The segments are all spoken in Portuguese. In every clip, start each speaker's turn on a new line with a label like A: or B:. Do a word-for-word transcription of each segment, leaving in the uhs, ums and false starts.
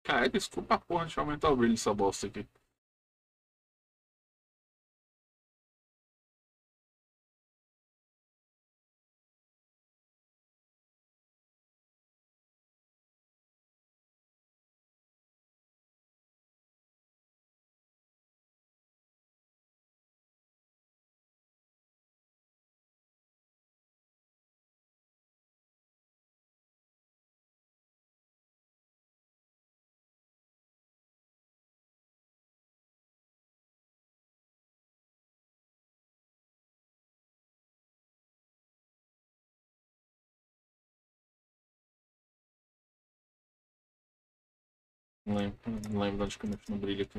A: Cara, desculpa a porra, deixa eu aumentar o brilho dessa bosta aqui. Não lembro, não lembro onde que eu mexi no brilho aqui.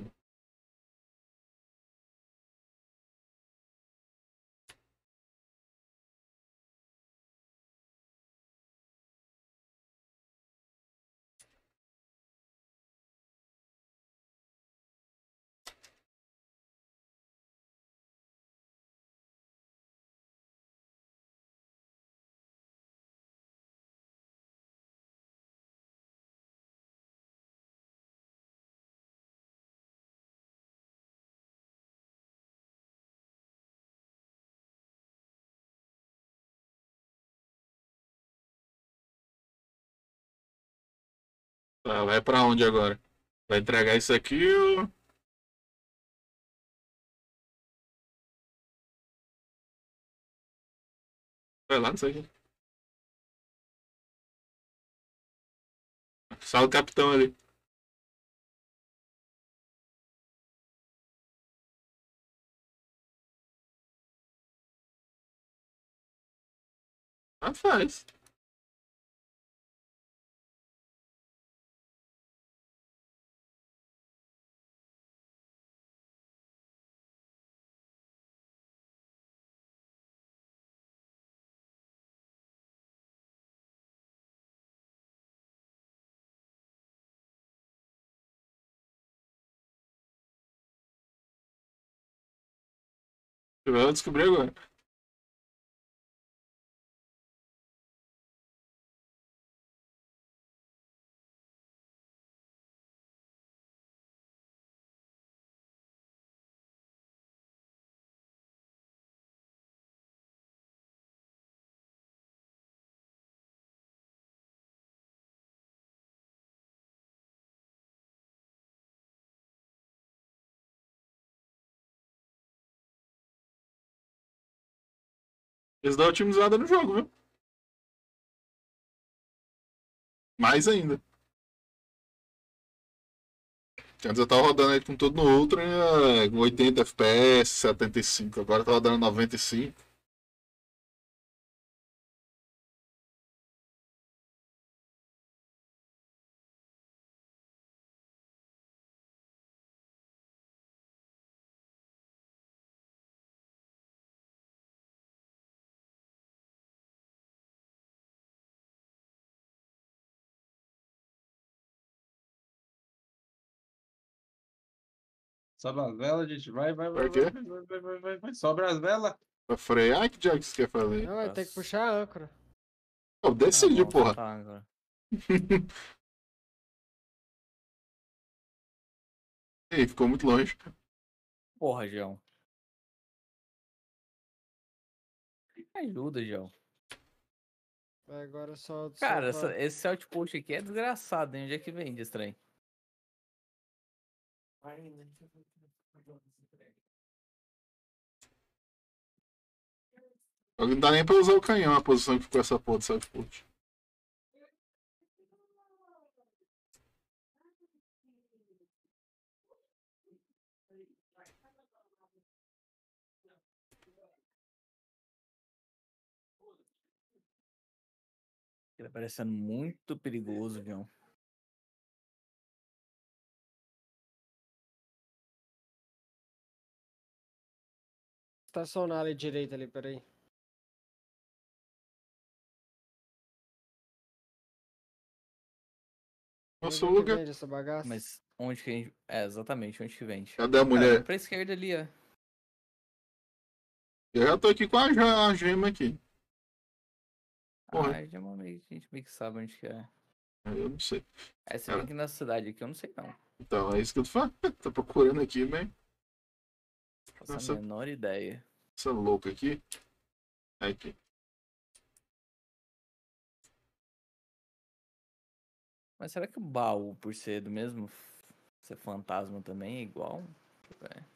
A: Tá, vai pra onde agora? Vai entregar isso aqui ou... Vai lá, não sei. Só o capitão ali. Ah, faz. Eu vou descobrir agora. Eles dão otimizada no jogo, viu? Mais ainda. Antes eu tava rodando ele com tudo no Ultra em oitenta F P S, setenta e cinco. Agora tá rodando noventa e cinco.
B: Sobra as velas, gente. Vai, vai, vai,
A: Por
B: vai,
A: quê?
B: vai, vai, vai, vai, vai, vai. Sobra as velas.
A: Pra frear, que diabo que você quer fazer?
C: Não, vai ter que puxar a âncora.
A: Pô,
D: Ah,
A: decide,
D: vamos
A: porra.
D: soltar agora.
A: Ih, ficou muito longe.
D: Porra, João. Ajuda, João.
C: Agora só.
D: Cara,
C: só
D: essa,
C: pra...
D: esse outpost aqui é desgraçado, hein? Onde é que vem de estranho?
A: Não dá nem pra usar o canhão, a posição que ficou essa porra do self-put.
D: Ele tá parecendo muito perigoso, João.
C: Estacionar ali direito ali, peraí.
A: Nossa,
C: Onde é que
A: Luga.
C: vende essa bagaça?
D: Mas onde que a gente... É, exatamente, onde que vende?
A: Cadê a
D: Cara,
A: mulher?
D: vem pra esquerda ali, ó.
A: Eu já tô aqui com a, ge- a gema aqui. Porra.
D: Ah, já meio, a gente meio que sabe onde que é.
A: Eu não sei.
D: É, se
A: Cara,
D: bem que na cidade aqui eu não sei não.
A: então, é isso que eu tô falando. Tô procurando aqui, mas
D: Faço a
A: Nossa.
D: menor ideia.
A: essa louca aqui. Aqui.
D: Mas será que o baú, por ser do mesmo f- ser fantasma também, é igual? Deixa eu ver.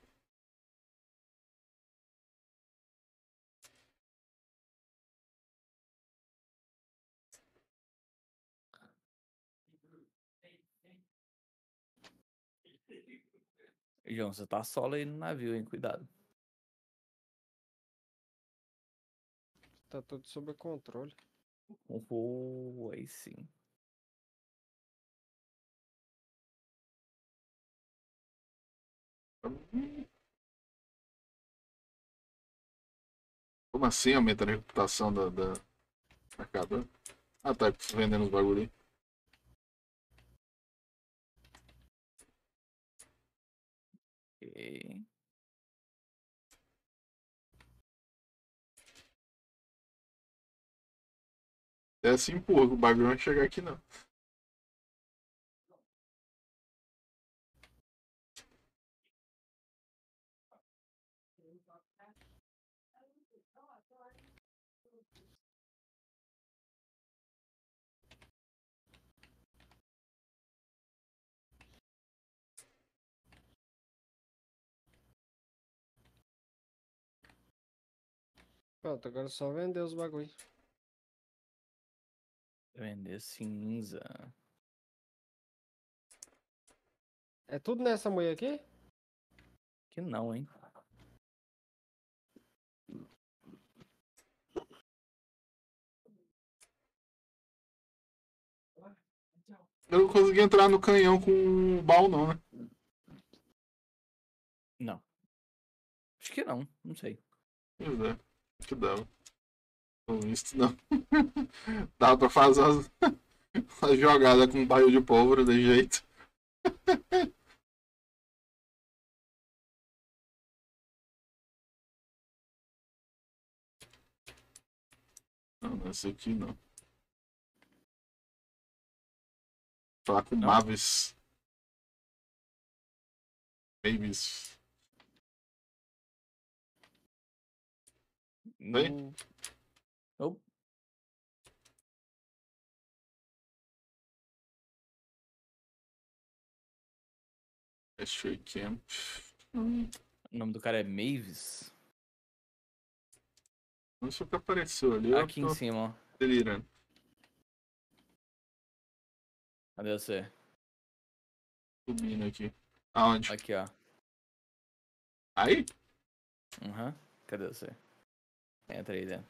D: João, você tá solo aí no navio, hein? Cuidado.
C: Tá tudo sob controle.
D: Oh, aí sim.
A: Como assim aumenta a reputação da, da mercadora? Ah, tá vendendo os bagulho aí.
D: Ok.
A: É assim, empurra, o bagulho não vai chegar aqui não.
C: Pronto, agora é só vender os bagulho.
D: Vender cinza.
C: É tudo nessa mulher aqui?
D: Que não, hein?
A: Eu não consegui entrar no canhão com o baú não, né?
D: Não. Acho que não, não sei.
A: Pois é, que dava. Pelo visto não. Dava pra fazer umas, umas jogadas com barril de pólvora de jeito. Não, não é esse aqui não. Falar com
D: Não?
A: Mavis. Mavis. Oi?
D: No... Oh,
A: Street Camp. Hum,
D: o nome do cara é Mavis.
A: não sei o que apareceu ali, eu
D: Aqui em
A: tô
D: cima, ó.
A: delirando.
D: Cadê você?
A: Subindo aqui. Aonde?
D: Aqui, ó.
A: Aí?
D: Uhum. Cadê você? Entra aí dentro.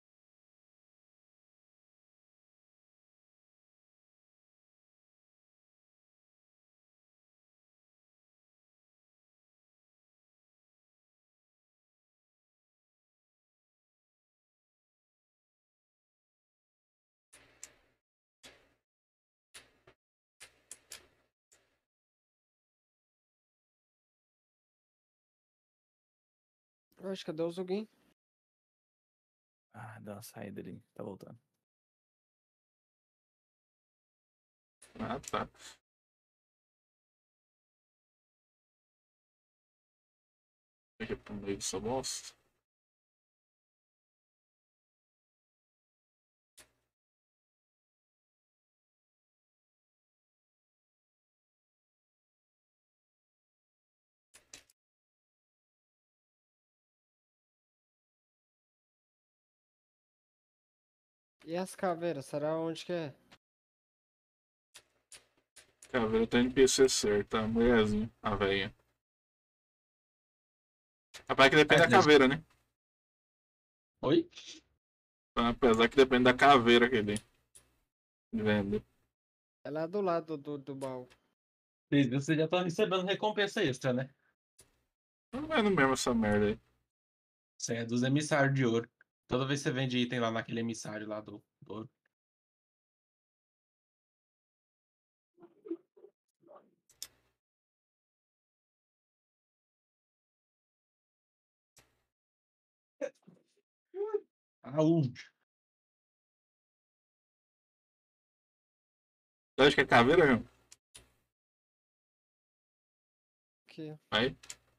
C: Oxe, cadê o Zugin?
D: Ah, dá uma saída ali. Tá voltando.
A: Ah, tá. Aqui pro meio dessa bosta.
C: E as caveiras, será onde que é?
A: Caveira tá N P C certo, a mulherzinha, a velha. Apesar que depende
B: É,
A: da caveira, né?
B: oi?
A: Apesar que depende da caveira que ele vende.
C: É lá do lado do, do baú.
B: Vocês vocês já estão recebendo recompensa extra, né?
A: Não vai no mesmo essa merda aí.
B: Isso aí é dos emissários de ouro. Toda vez que você vende item lá naquele emissário lá do, do ouro. Aonde?
A: Você acha que é caveira, João?
C: Aqui.
A: Aí.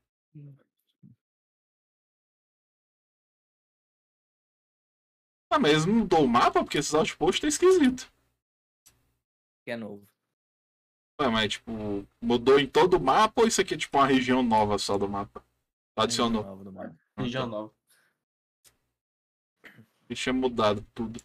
A: Ah, mas não mudou o mapa porque esses outposts tá esquisito.
D: Que é novo.
A: Ué, mas tipo, mudou em todo o mapa ou isso aqui é tipo uma região nova só do mapa?
D: Região
A: Adicionou.
D: nova do mapa.
B: Região
A: Ah, tá.
B: nova.
A: E tinha mudado tudo.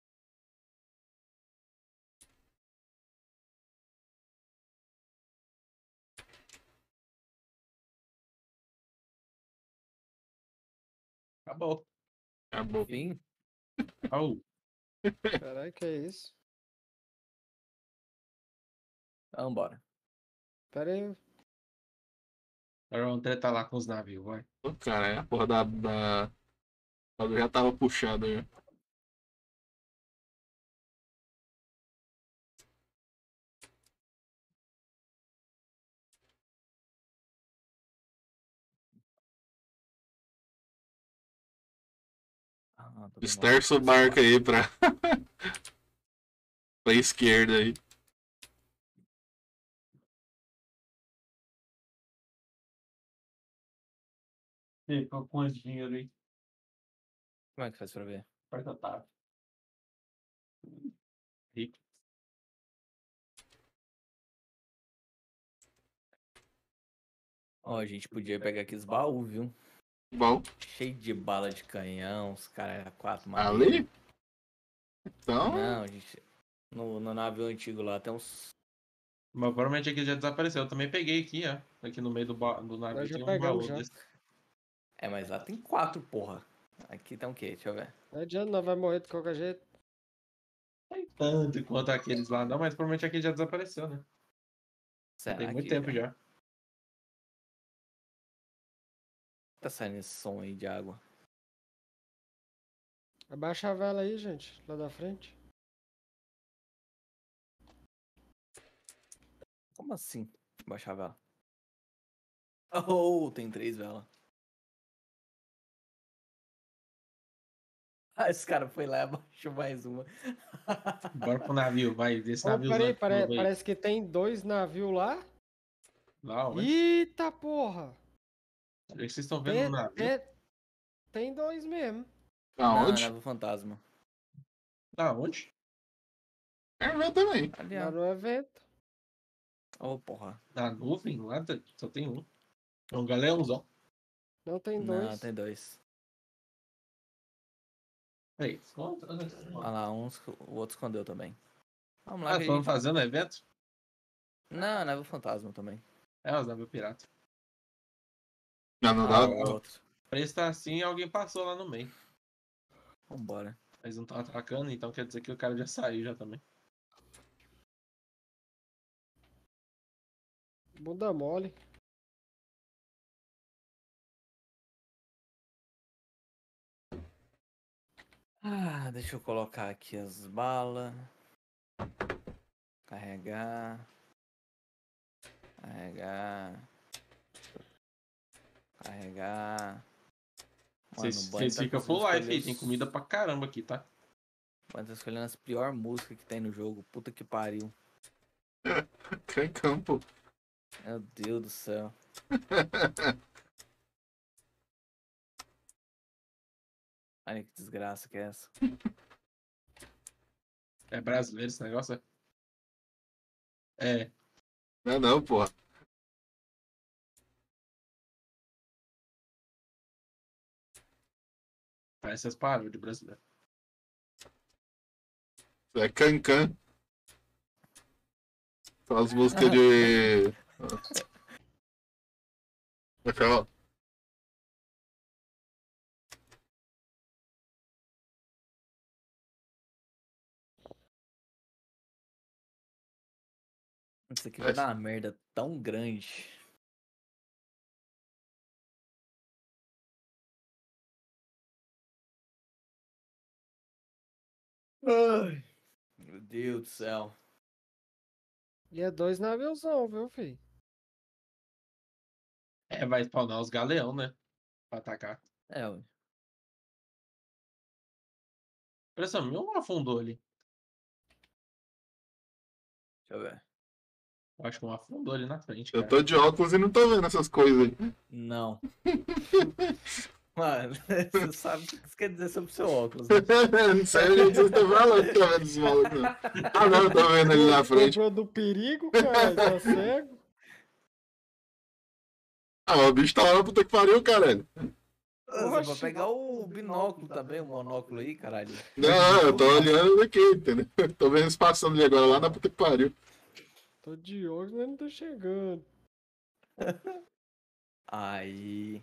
B: Acabou.
A: Acabou.
D: Fim?
B: Au.
C: Caralho, que é isso?
D: Vambora.
C: Pera aí.
B: Agora vamos tretar lá com os navios, vai.
A: Ô, cara, é a porra da. da... Eu já tava puxado já.
D: Ah, tô demorando
A: Esterça o
D: pra
A: barco
D: falar.
A: aí pra. pra esquerda aí.
B: E com quanto dinheiro aí?
D: Como é que faz pra ver?
B: Aperta tab. Rico.
D: Ó, a gente podia pegar aqui os baús, viu?
A: Bom,
D: Cheio de bala de canhão, os caras quatro madeira.
A: ali? Então.
D: Não, gente. No, no navio antigo lá tem uns.
B: Mas provavelmente aqui já desapareceu. Eu também peguei aqui, ó. Aqui no meio do, ba... do navio
C: Nós já
B: tem um
C: pegamos
B: baú
C: já.
B: desse.
D: É, mas lá tem quatro, porra. Aqui tem o quê? Deixa eu ver.
C: Não adianta, nós vai morrer de qualquer jeito.
B: Tem tanto quanto aqueles lá, não, mas provavelmente aqui já desapareceu, né? Já tem
D: Será
B: muito
D: que
B: tempo já.
D: tá saindo esse som aí de água?
C: Abaixa a vela aí, gente. Lá da frente.
D: Como assim? Baixar a vela. Oh, tem três velas. Ah, esse cara foi lá e abaixou mais uma.
B: Bora pro navio, vai. Desse
C: Ô,
B: navio
C: peraí,
B: novo
C: pare-
B: aí.
C: parece que tem dois navios lá.
B: Lá, onde?
C: Eita porra!
B: O que vocês estão vendo no
C: Tem,
B: navio?
C: tem, tem dois mesmo.
D: Não, é
A: Aonde?
D: nave fantasma.
B: Da onde?
A: Quero ver também.
D: Ali,
C: Lá
D: ó.
C: no evento.
D: Ô, porra.
B: Na nuvem? Lá tá- só tem um. É um galeãozão.
C: Não tem
D: Não,
C: dois.
D: tem dois.
B: Aí, conta.
D: Olha lá, um, esco- o outro escondeu também. Vamos lá
B: Ah,
D: que a
B: foram
D: gente...
B: fazendo evento?
D: Não, nave fantasma também.
B: É, os navios piratas.
A: Já não
D: Ah,
A: dá.
D: lá, o outro.
B: Pra estar assim, alguém passou lá no meio.
D: Vambora.
B: Eles não estão atacando, então quer dizer que o cara já saiu já também.
C: Bunda mole.
D: Ah, deixa eu colocar aqui as balas. Carregar. Carregar. Carregar. Mano,
B: Vocês
D: o Bunny
B: vocês
D: tá
B: ficam
D: conseguindo
B: full life
D: escolher
B: aí, tem
D: os...
B: comida pra caramba aqui, tá?
D: O Bunny tá escolhendo as piores músicas que tem no jogo. Puta que pariu.
A: Cancão, pô.
D: Meu Deus do céu. Olha que desgraça que é essa.
B: É brasileiro esse negócio? É. É.
A: Não, não, pô.
B: Parece as palavras de brasileiro.
A: É Cancan. São as músicas de. Aquela.
D: Isso aqui vai dar uma merda tão grande. Ai, meu Deus do céu.
C: E é dois naviozão, viu, filho?
B: É, vai spawnar os galeão, né? Pra atacar.
D: É, ué.
B: Impressão minha, ou afundou ali?
D: eu ver.
B: Eu acho que um afundou ali na frente,
A: Eu
B: cara.
A: tô de óculos e não tô vendo essas coisas aí.
D: Não. Mano, você sabe o que isso quer dizer sobre o seu óculos, né?
A: Não sei o que você tá falando que tá vendo esses malucos. Não. Ah, não, eu tô vendo ele na frente.
C: Comprou do perigo, cara, tá cego?
A: Ah, mas o bicho tá lá na puta que pariu, caralho.
D: Você pode
C: Oxe.
D: pegar o binóculo também, o monóculo aí, caralho.
A: Não, eu tô olhando daqui, entendeu? Tô vendo eles passando ali agora lá na puta que pariu.
C: Tô de óculos, mas não tô chegando.
D: Aí.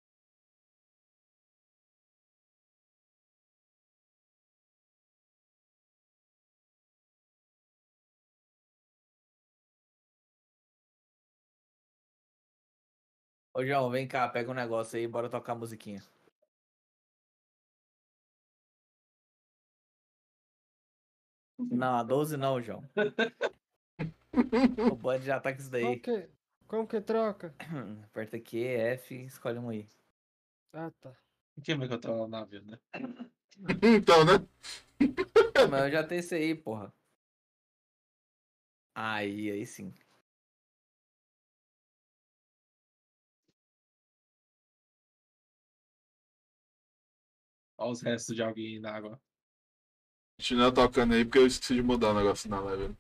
D: Ô, João, vem cá, pega um negócio aí, bora tocar a musiquinha. Não, a doze não, João. O Bud já tá com isso
C: Como
D: daí.
C: que, como que troca?
D: Aperta aqui, F, escolhe um aí.
C: Ah, tá.
B: Quem vai controlar o navio, né?
A: Então, né?
D: Ah, mas eu já tenho esse aí, porra. Aí, aí sim.
B: Olha os restos de alguém na água.
A: Continua tocando aí porque eu esqueci de mudar o negócio na live.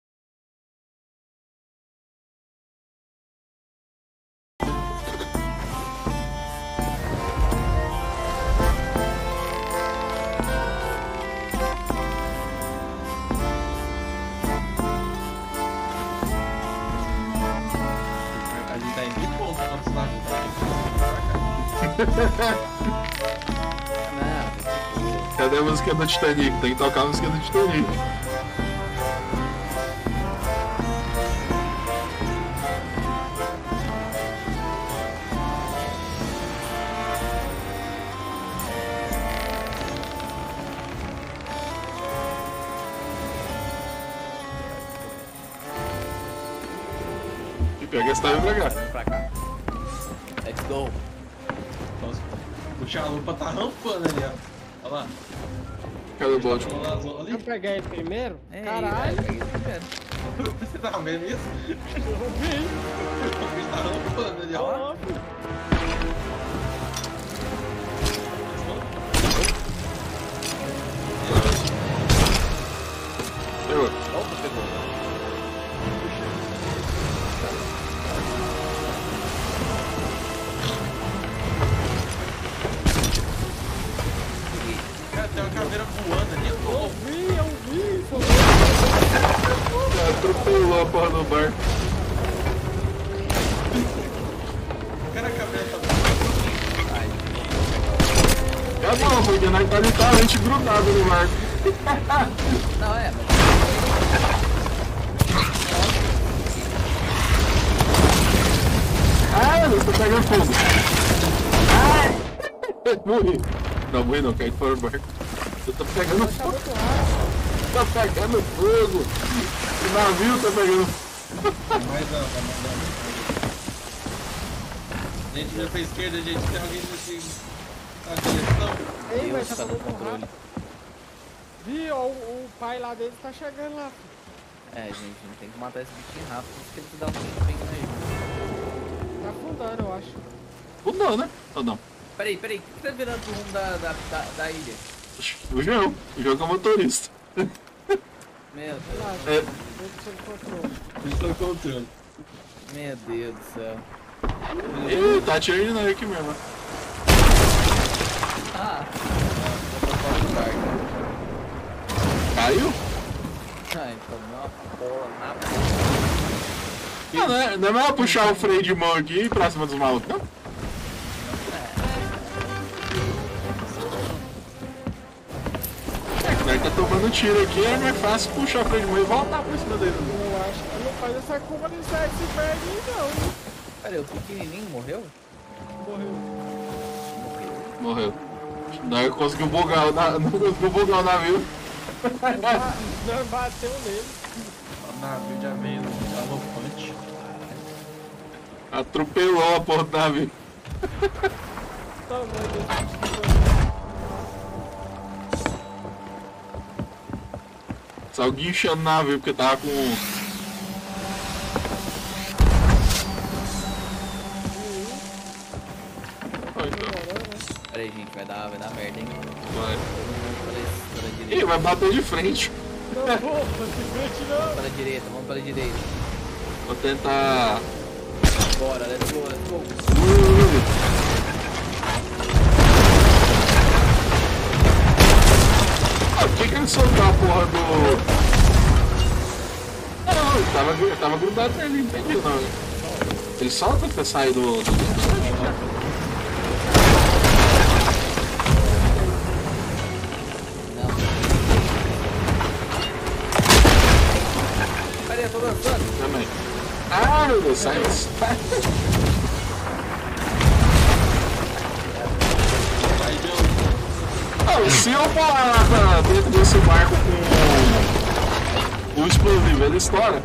B: A gente tá em mil pontos no nosso navio.
D: Não,
A: Cadê a música do Titanic? Tem que tocar a música do Titanic. E pega esse time pra cá.
D: vem pra cá. Let's go.
B: Nossa, o chalupa tá rampando ali, ó. Olha lá.
A: Cadê o balde?
B: Tá na zona ali.
C: Eu pegar ele primeiro?
D: Ei,
C: Caralho,
D: vai, peguei primeiro.
B: Você tá vendo isso?
C: eu vi.
B: O bicho tá rampando ali, ó.
C: Óbvio.
A: Eu.
D: Opa, pegou. Peguei.
B: Cara, tem uma caveira voando ali,
C: Eu
B: ó.
C: vi, eu vi. Foi
A: Atropelou a porra do bar.
B: Cara, a caveira tá voando.
D: Ai,
A: É bom, porque nós tá literalmente grudado no barco.
D: não, é, mas...
A: Ah, você tá pegando fogo. Ah! Morri. Não, morri não, caí fora do barco. Você tá pegando
C: tá
A: fogo.
C: muito rápido.
A: Tá pegando fogo. O navio tá pegando fogo.
B: Mais não, tá mandando. Gente, vira pra esquerda, gente. Tem alguém nesse. Na direção.
C: Ei,
D: Deus
C: velho, tá
D: tá no
C: falando
D: controle.
C: rápido. Vi, ó, o, o pai lá dele tá chegando lá. filho.
D: É, gente, a gente tem que matar esse bichinho rápido, porque ele te dá um tempinho aí.
C: Tá afundando, eu acho.
A: Ou não, né? Ou não?
D: Peraí, peraí, o que que tá virando pro rumo da, da, da, da ilha?
A: O João. O João que é o motorista.
D: Meu Deus,
C: Relaxa,
A: É.
C: vê se ele controle.
B: Eles estão encontrando.
D: meu Deus do céu.
A: Ih, tá atirando nós aqui mesmo.
D: Ah! Eu tô fora do barco.
A: Caiu?
D: Ah, então uma bola na
A: Ah, não, é, não é melhor puxar o freio de mão aqui pra cima dos malucos, não? É que nós tá tomando tiro aqui, é mais fácil puxar o freio de mão e voltar por cima dele.
C: Eu acho que não faz essa curva de sair se perde aí, não.
D: Peraí, o pequenininho morreu?
C: Morreu.
A: Morreu. Nós conseguimos bugar o, na... não conseguiu bugar o navio.
C: Nós bateu nele.
B: O navio já veio no galopante.
A: Atropelou a porra do navio.
C: Tamanho desse
A: Só guinchando o navio porque tava com
D: dar merda, hein?
A: Vai.
D: Pela, pela
A: Ih,
D: direita.
A: vai bater de frente.
C: Não vou, não se mete não.
D: Pela direita, vamos pela direita.
A: Vou tentar.
D: Bora, let's go, let's go.
A: Ah, por que que ele soltou a porra do. Não, ele tava, ele tava grudado nele, não entendi não. Ele solta pra sair do. do...
D: Não. Cadê? Eu tô dançando.
A: Também. Ah, meu Deus, sai.
B: Vai, Joe.
A: Não, se eu falar lá pra dentro desse barco com o explosivo, ele estoura.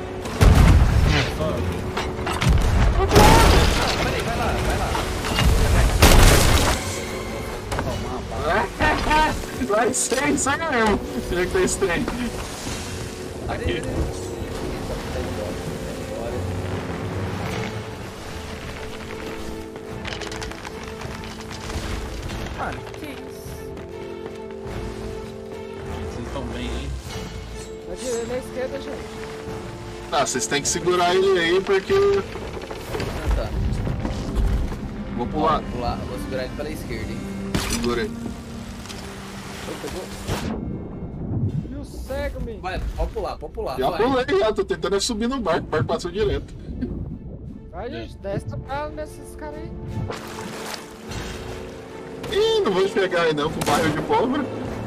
D: Peraí, vai lá, vai lá.
A: Vai ser isso aí mesmo. Tinha que ter esse trem.
D: Aqui. Mano, que isso?
B: Vocês estão bem, hein?
C: Na direita, na esquerda, gente.
A: Tá, vocês têm que segurar ele aí porque.
D: Ah, tá.
A: Vou
D: Ó,
A: pular.
D: vou pular, vou segurar ele pela esquerda, hein?
A: Segurei.
D: Ô, pegou?
C: E o cego, menino?
D: Vai, pode pular, pode pular.
A: Já
D: vai.
A: pulei, já. Tô tentando é subir no barco. O barco passou direto.
C: Vai, gente, desce a bala nesses caras aí.
A: Ih, não vou te pegar aí não com barril de pólvora.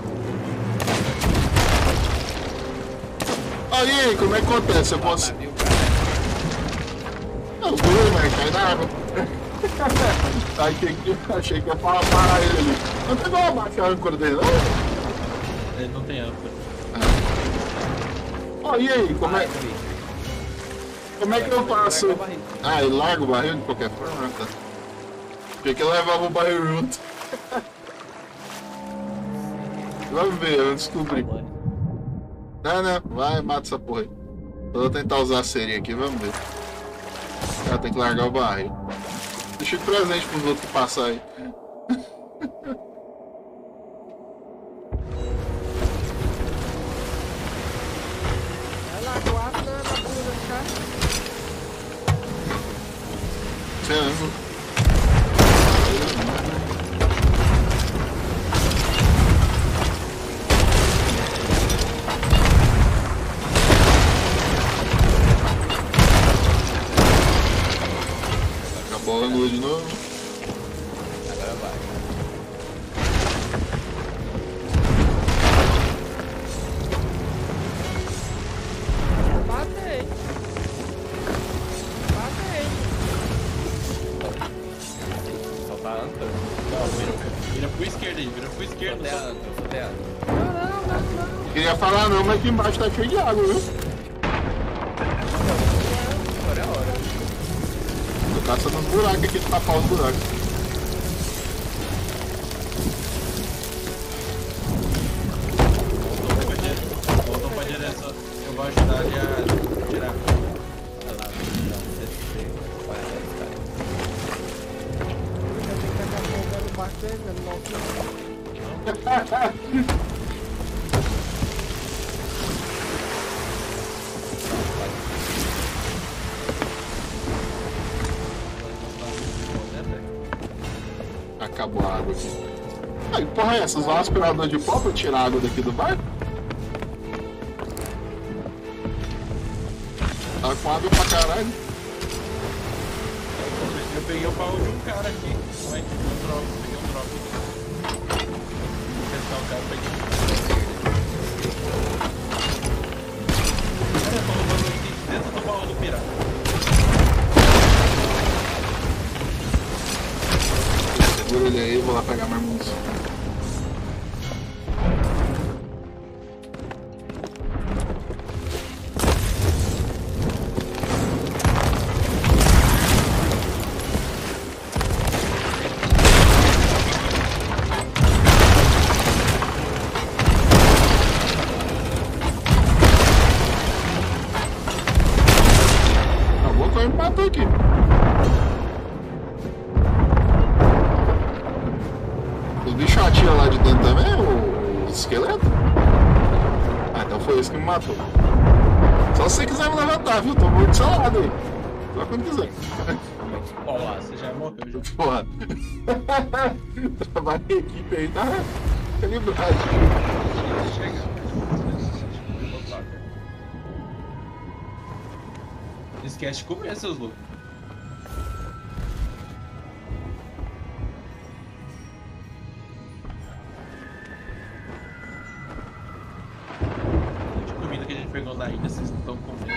A: Aí, como é que acontece? Eu posso.
D: Navio, cara.
A: Não, fui, mas cai na água. Aí que que- achei que ia parar parar ele ali. Não pegou a baixa a âncora dele, não?
B: Ele não tem âncora.
A: Ó, e aí, como é,
D: Vai, Gabi.
A: como é que eu faço?
D: Larga a barriga.
A: Ah, ele larga o barril de qualquer forma, tá? Achei que ele levava o barril junto. Vamos ver, eu descobri. Não, não, vai, mata essa porra aí. Eu vou tentar usar a serinha aqui, vamos ver. Ah, tem que largar o barril. Deixa de presente pros outros que passar aí.
C: Vai lá, com a na, na bunda dos caras.
A: Você anda. Acabou a luz de novo.
D: Agora vai.
C: Matei. Matei.
D: Só tá âncora.
B: Não, vira, vira pro esquerdo aí, vira pro esquerdo.
D: Até a
B: Só...
D: âncora, só até a âncora.
C: Não, não, não, não.
A: Queria falar não, mas aqui embaixo tá cheio de água, viu?
D: Agora é a hora.
A: Tô caçando uns buracos aqui, tapar os buracos.
B: Voltou pra direção. Voltou pra direção. Eu vou ajudar ele a tirar.
D: Vai lá, não, você você vai atrás dos caras.
C: Eu tenho que tacar fogo no barco dele, né? Não,
A: Acabou a água aqui. Ah, que porra é essa? Usar um aspirador de pó pra tirar a água daqui do barco? Tá com água pra caralho.
B: Eu peguei o baú de um cara aqui. Vai, um drop, peguei um drop. Vou testar o cara, peguei. Cara, eu tô roubando aqui dentro do baú do pirata.
A: Segura ele aí, vou lá pegar mais munição. Acabou que eu empatou aqui. Os bichos esse que me matou. Só se você quiser me levantar, viu? Tô morto do seu lado aí. Só quando quiser.
B: Ó lá, você já morreu já.
A: Porra. Trabalho em equipe aí, tá calibrado.
B: Chega. Não esquece de comer, seus loucos. De comida que a gente pegou na ilha, vocês não estão comendo.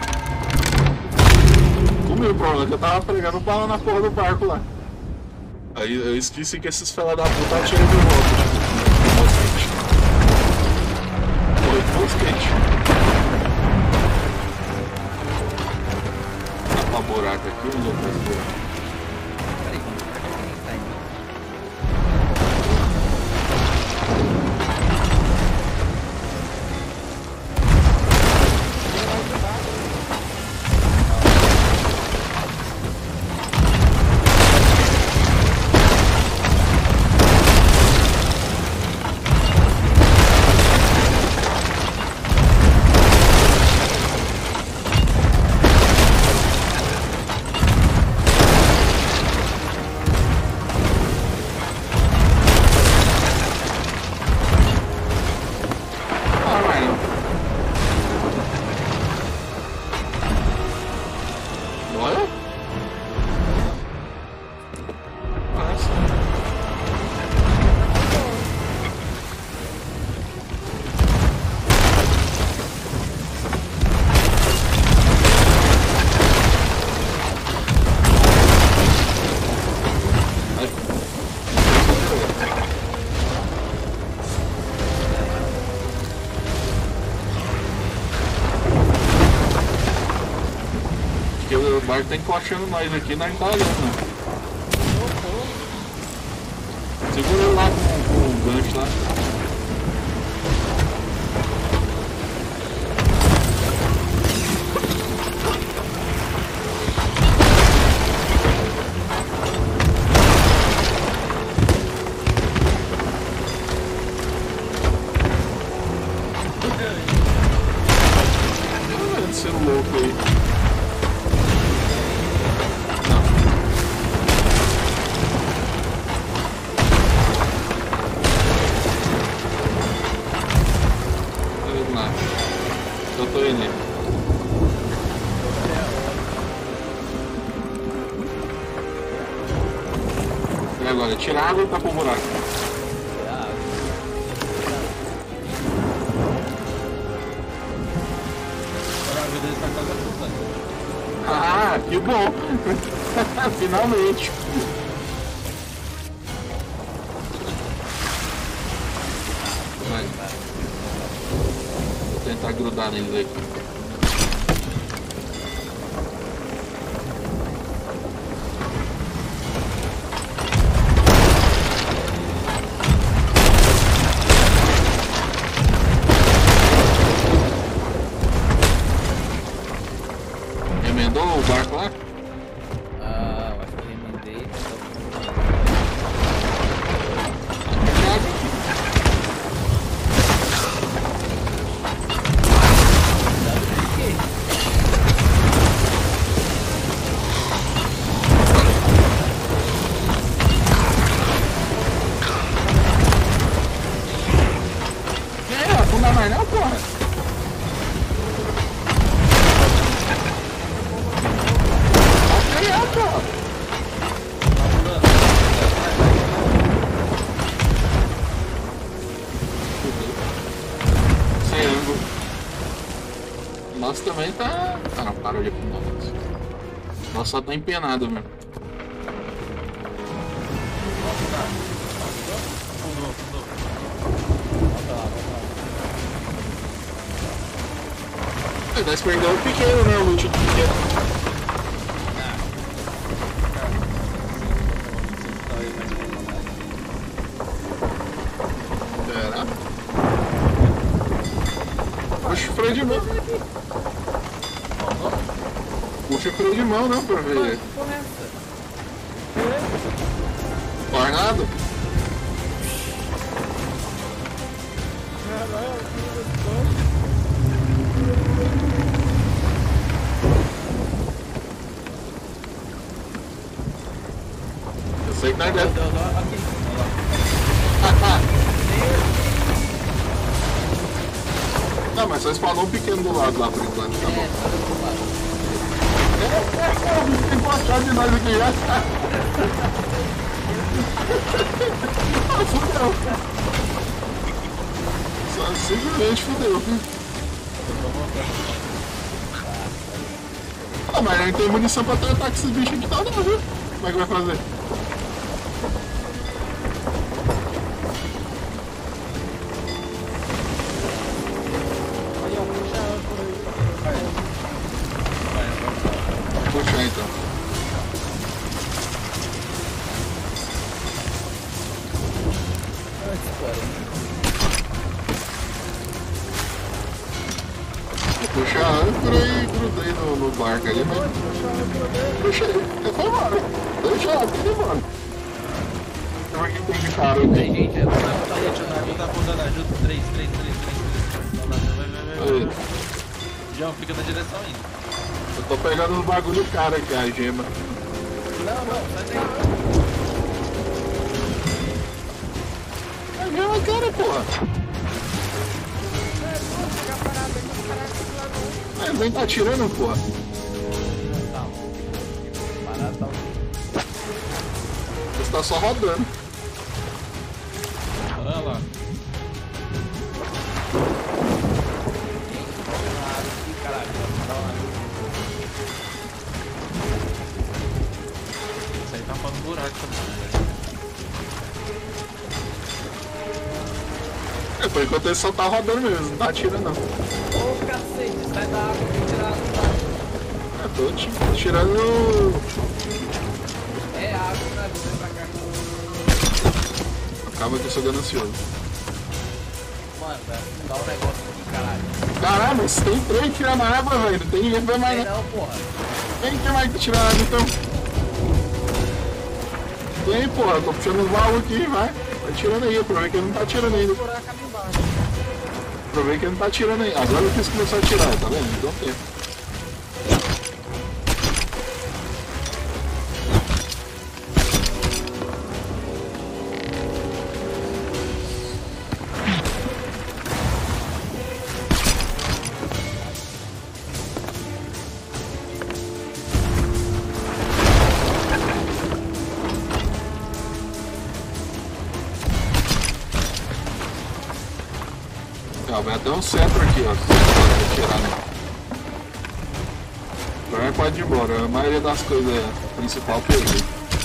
A: Comigo, o problema é que eu tava pregando bala na porra do barco lá. Aí eu esqueci que esses fela da puta atiram de volta. Foi com o skate. Tapa buraco aqui, onde eu faço buraco?
D: Peraí, quem tá aí?
A: O barco tá encoxando nós aqui, nós não tá olhando, não. Segura ele lá com, com o gancho lá. Ah, sendo louco aí. Eu tô indo. E agora? Tira a água e tá pro buraco? Ah, que bom! Finalmente! Vai. Vou tentar grudar neles aqui. Emendou o barco lá?
D: Ah, eu acho que eu emendei.
A: Não dá mais não, porra. Pode ganhar, porra. Sem ângulo. Nossa também tá... Ah não, parou de afundar. Nossa só tá empenado mesmo. Nós perdemos o pequeno, né? O loot do pequeno. Será? Puxa o freio de mão. Puxa o freio de mão, não, pra ver.
C: Que porra é essa?
A: Tornado?
C: Caralho, que
A: Eu sei que nós
D: Meu
A: deve.
D: Deus, olha aqui.
A: Não, mas só spawnou um pequeno do lado lá por enquanto, tá bom.
D: É, tá do outro lado.
A: É, o bicho tem quatro de nós aqui já. Ah, fudeu. Só simplesmente fudeu. Ah, mas não tem munição pra tratar com esses bichos aqui tá não, viu? Como é que vai fazer?
C: Aí, ó, puxa a âncora aí.
A: Vou puxar então. Vou puxar a âncora e grudei no, no barco ali, mas.
C: Puxa a âncora dele.
A: Puxei, eu fui embora. Deixa lá, tem que ir embora. Então aqui tem de cara
D: Tem
A: aqui.
D: gente, é
B: Tá, tá, tá, tá apontando ajuda. três, três, três, três. Vai, vai, vai,
A: Aí,
B: vai. João, fica na direção ainda.
A: eu tô pegando uns bagulho cara aqui, a gema.
D: Não, não, sai daí.
A: A gema é cara, porra.
C: É, pô, fica parado aí, mas caraca, lá não.
A: Mas nem tá atirando, porra.
D: Tá. Parado, tá.
A: Você tá só rodando.
B: Olha lá.
D: Caralho,
B: Isso aí tá fazendo buraco também, né?
A: É, por enquanto ele só tá rodando mesmo, não tá atirando não.
D: ô cacete, sai da água, tem que tirar a água.
A: Eu tô ti- tirando.
D: É água, né? Vem pra cá.
A: Acaba que eu sou ganancioso.
D: Mano, vai dar um negócio aqui, caralho.
A: Caralho, mas tem três tirando água, velho. Não tem ninguém que vai mais
D: Tem
A: não.
D: não, porra.
A: Quem que mais que tirar água então? Tem, porra, eu tô puxando os baús aqui, vai. Vai tirando aí, aproveita que ele não tá tirando ainda.
C: Buraco ali embaixo.
A: Aproveita que ele não tá tirando aí. Agora eu quis começar a tirar, tá vendo? Deu tempo. Ó, vai até um centro aqui, ó. Se você pode tirar, né? Agora pode ir embora. A maioria das coisas principais eu peguei.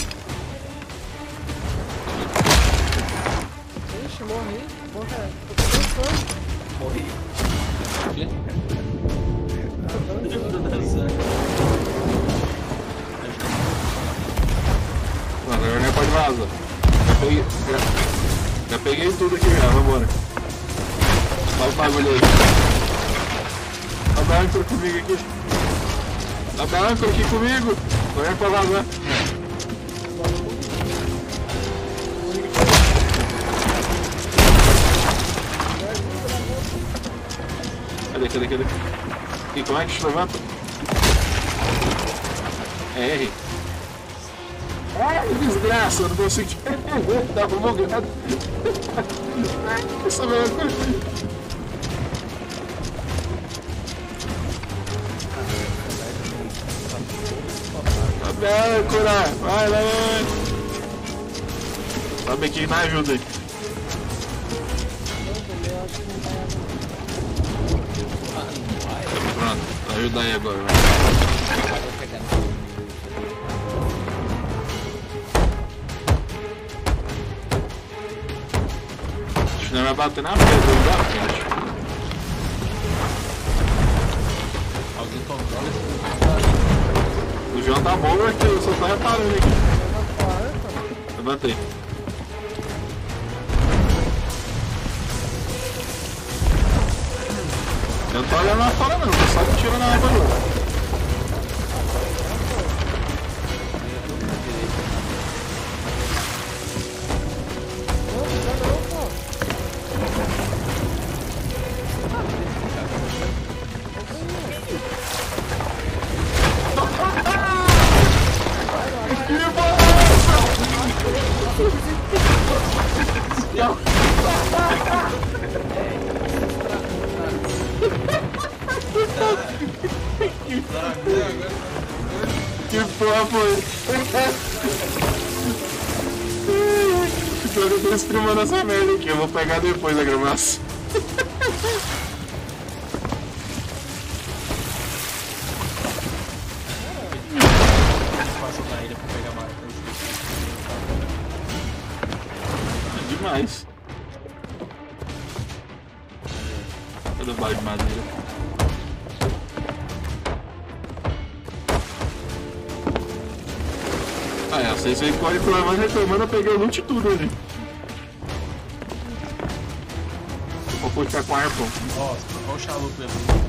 C: Ixi, morri. Porra, eu tô dançando.
D: Morri.
B: Tô dançando.
A: Mano, agora pode vazar. Já peguei, já, já peguei tudo aqui já, vambora. Olha o bagulho aí. Dá a âncora comigo aqui. Dá a âncora aqui comigo. Agora é pra vazar. Cadê, cadê, cadê? E como é que te levanta? É R. Ai, desgraça, eu não consegui. Tava bugado. Essa merda. Tá bem, Cura. Vai, vai, vai. Sabe que me ajuda aí. Pronto, ajuda aí agora. Vai. Não vai bater na pedra da frente.
B: Alguém controla esse
A: O João tá bom aqui, eu só tô reparando aqui. Levantei. Eu não tô olhando lá fora não, tô só tirando a água ali. lá foi. Eu tô streamando essa merda aqui, eu vou pegar depois a gravação.
B: Passou na ilha pra pegar madeira.
A: É demais. Cadê o bairro de madeira? Ah, é, vocês aí podem reclamar, reclamando, eu peguei o loot tudo ali. Eu vou puxar com arpão.
B: Nossa, olha o chalupa ali.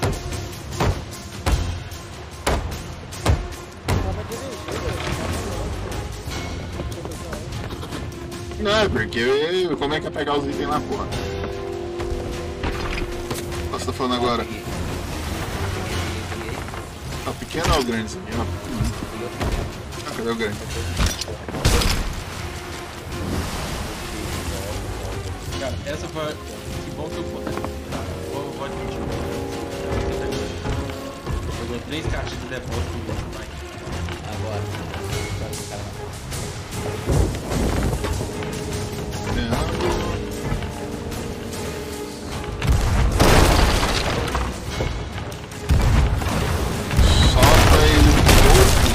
A: Não, é porque como é que é pegar os itens lá, porra? Nossa, tá falando agora? Tá pequeno ou grande isso aqui? Ah, cadê o grande?
B: Cara, essa foi. Que bom que eu vou. Vou, vou admitir. Pegou três caixas de depósito do pai.
D: Agora.
A: Solta ele no corpo.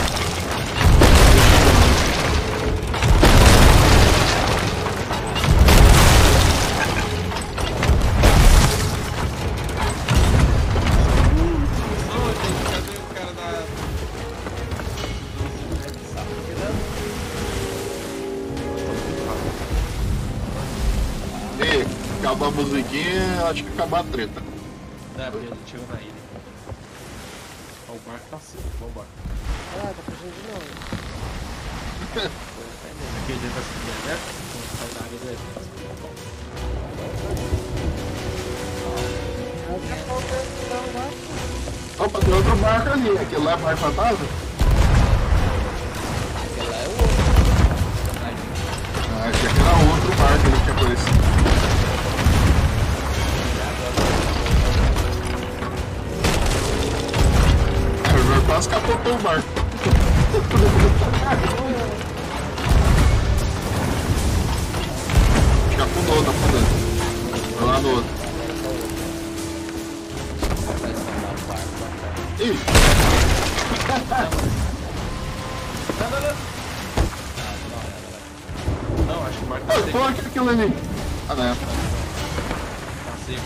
B: Não, eu tenho que cadê o cara da.
A: E acaba a musiquinha, acho que acaba a treta.
B: É, porque ele chegou na ilha. Ó, o barco tá seco, ó o barco.
C: Ah, tá fugindo de novo.
B: Aqui ele vai subir deserto, então sai da área do deserto.
C: Daqui a pouco eu vou dar um barco.
A: Opa, tem outro barco ali, aquele lá é barco fantasma?
D: Aquele lá é o outro.
A: Ah, achei que era outro barco ali que tinha aparecido. Ah, o Jorge quase capotou o barco. Acho que afundou, tá afundando. Vai lá no outro. Ih!
B: Não, acho que o barco tá
A: Oi,
B: seco.
A: pô, aquele aquilo ali. Ah, não é.
B: Tá seco.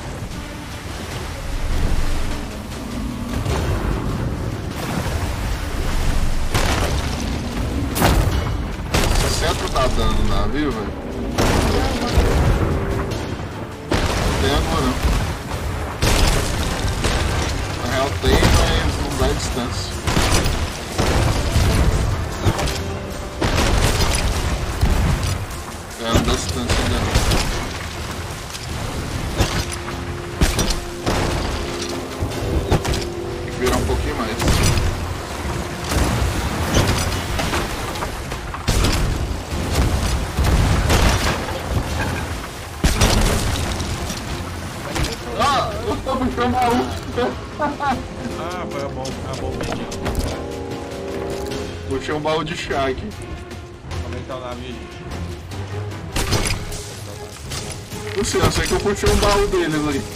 A: sessenta tá dando no navio, velho. Não tem água, não. Na real tem, mas não dá distância. É, não dá distância ainda não. Tem que virar um pouquinho mais. Ah, eu tô puxando a U.
B: Ah, foi a bomba, a bombinha.
A: Puxei um baú de chá aqui.
B: Como é que tá o navio, gente?
A: Não sei, eu sei que eu puxei um baú deles ali.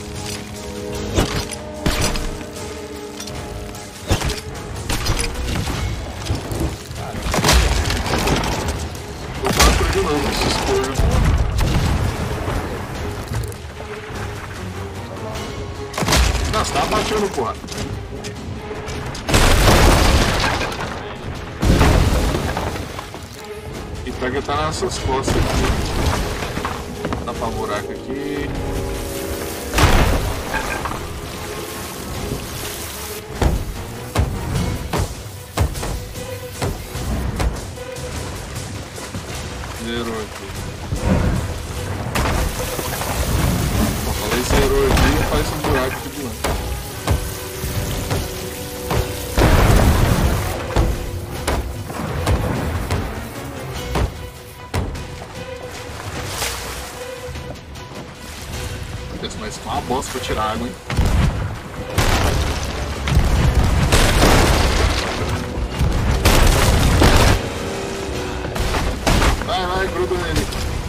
A: Vou falar de novo esses cornos. Nossa, tá batendo, porra. E pega tá nessas costas aqui. Tapar o buraco aqui. Zerou aqui. Bom, falei zerou aqui, faz um buraco aqui do lado. Mas com uma bosta pra tirar água, hein? Vai, vai, gruda nele.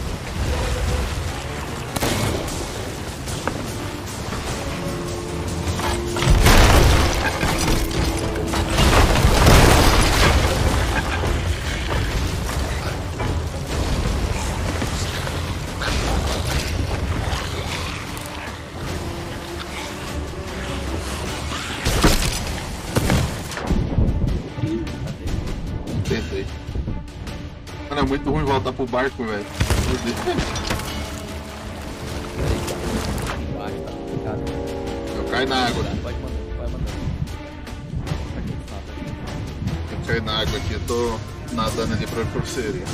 A: Tentei. Mano, é muito ruim voltar pro barco, velho. Meu Deus.
D: Embaixo, tá complicado.
A: Eu caio na água.
D: Pode mandar, vai mandando. Pode continuar, pode continuar.
A: Eu caio na água aqui, eu tô nadando ali pra porceria.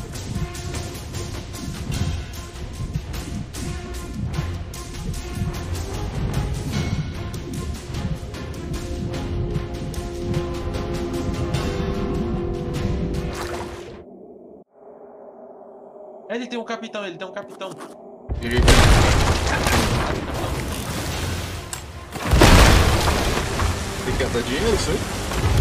B: Ele tem um capitão, ele tem um capitão.
A: E... Tem que dar dinheiro, isso aí?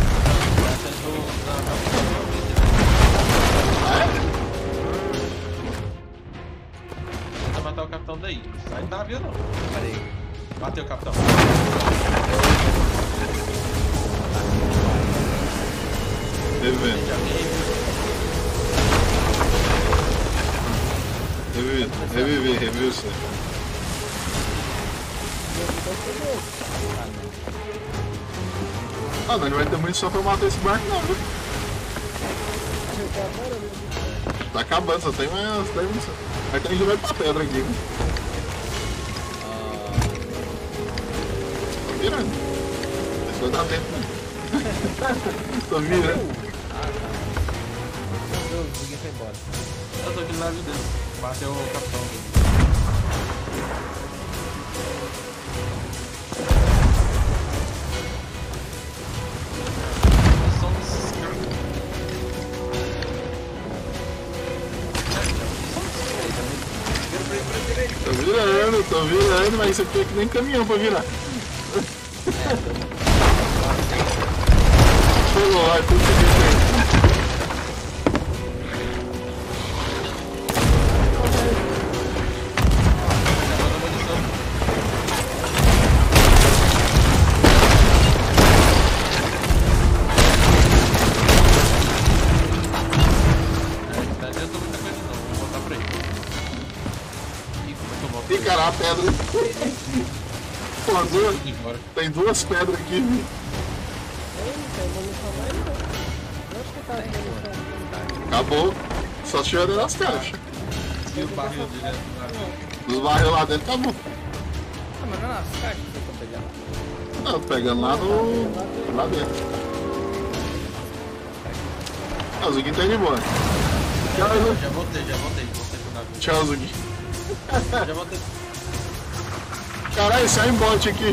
B: Tenta matar o capitão daí. Sai do navio não.
D: Parei.
B: Bateu o capitão.
A: Revendo. Revivi, revivi, revivi você. Ah, não, não vai ter munição pra matar esse barco não, viu? Tá acabando, só tem mais, só tem munição. Mas tem que jogar pra pedra aqui, né? Tô virando. Esse vai dar tempo, né? Tô virando.
D: Ah, tá. Meu Deus, ninguém foi embora.
B: Eu tô aqui no navio dele. Bateu o capitão dele.
A: Tô virando, tô virando, mas isso aqui é que nem caminhão pra virar. Chegou lá, consegui. Ih, cara, a pedra. Pô, duas, tem duas pedras aqui. Acabou. Só tinha dentro das caixas.
B: E o barril de dentro do navio?
A: Dos barril lá dentro, acabou.
D: Ah, mas não é nas caixas que eu tô pegando.
A: Não, tô pegando lá no... lá dentro. Ah, o Zugui tá indo embora. Tchau, Zugui.
B: Já voltei, já voltei. Voltei pro navio.
A: Tchau, Zugui.
B: Já voltei.
A: Caralho, sai um bote aqui.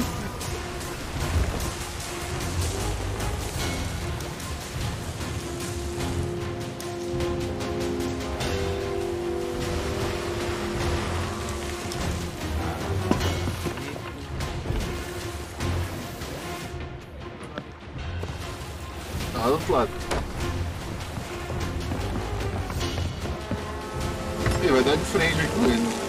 A: Tá do outro lado. Ih, vai dar de frente aqui com ele.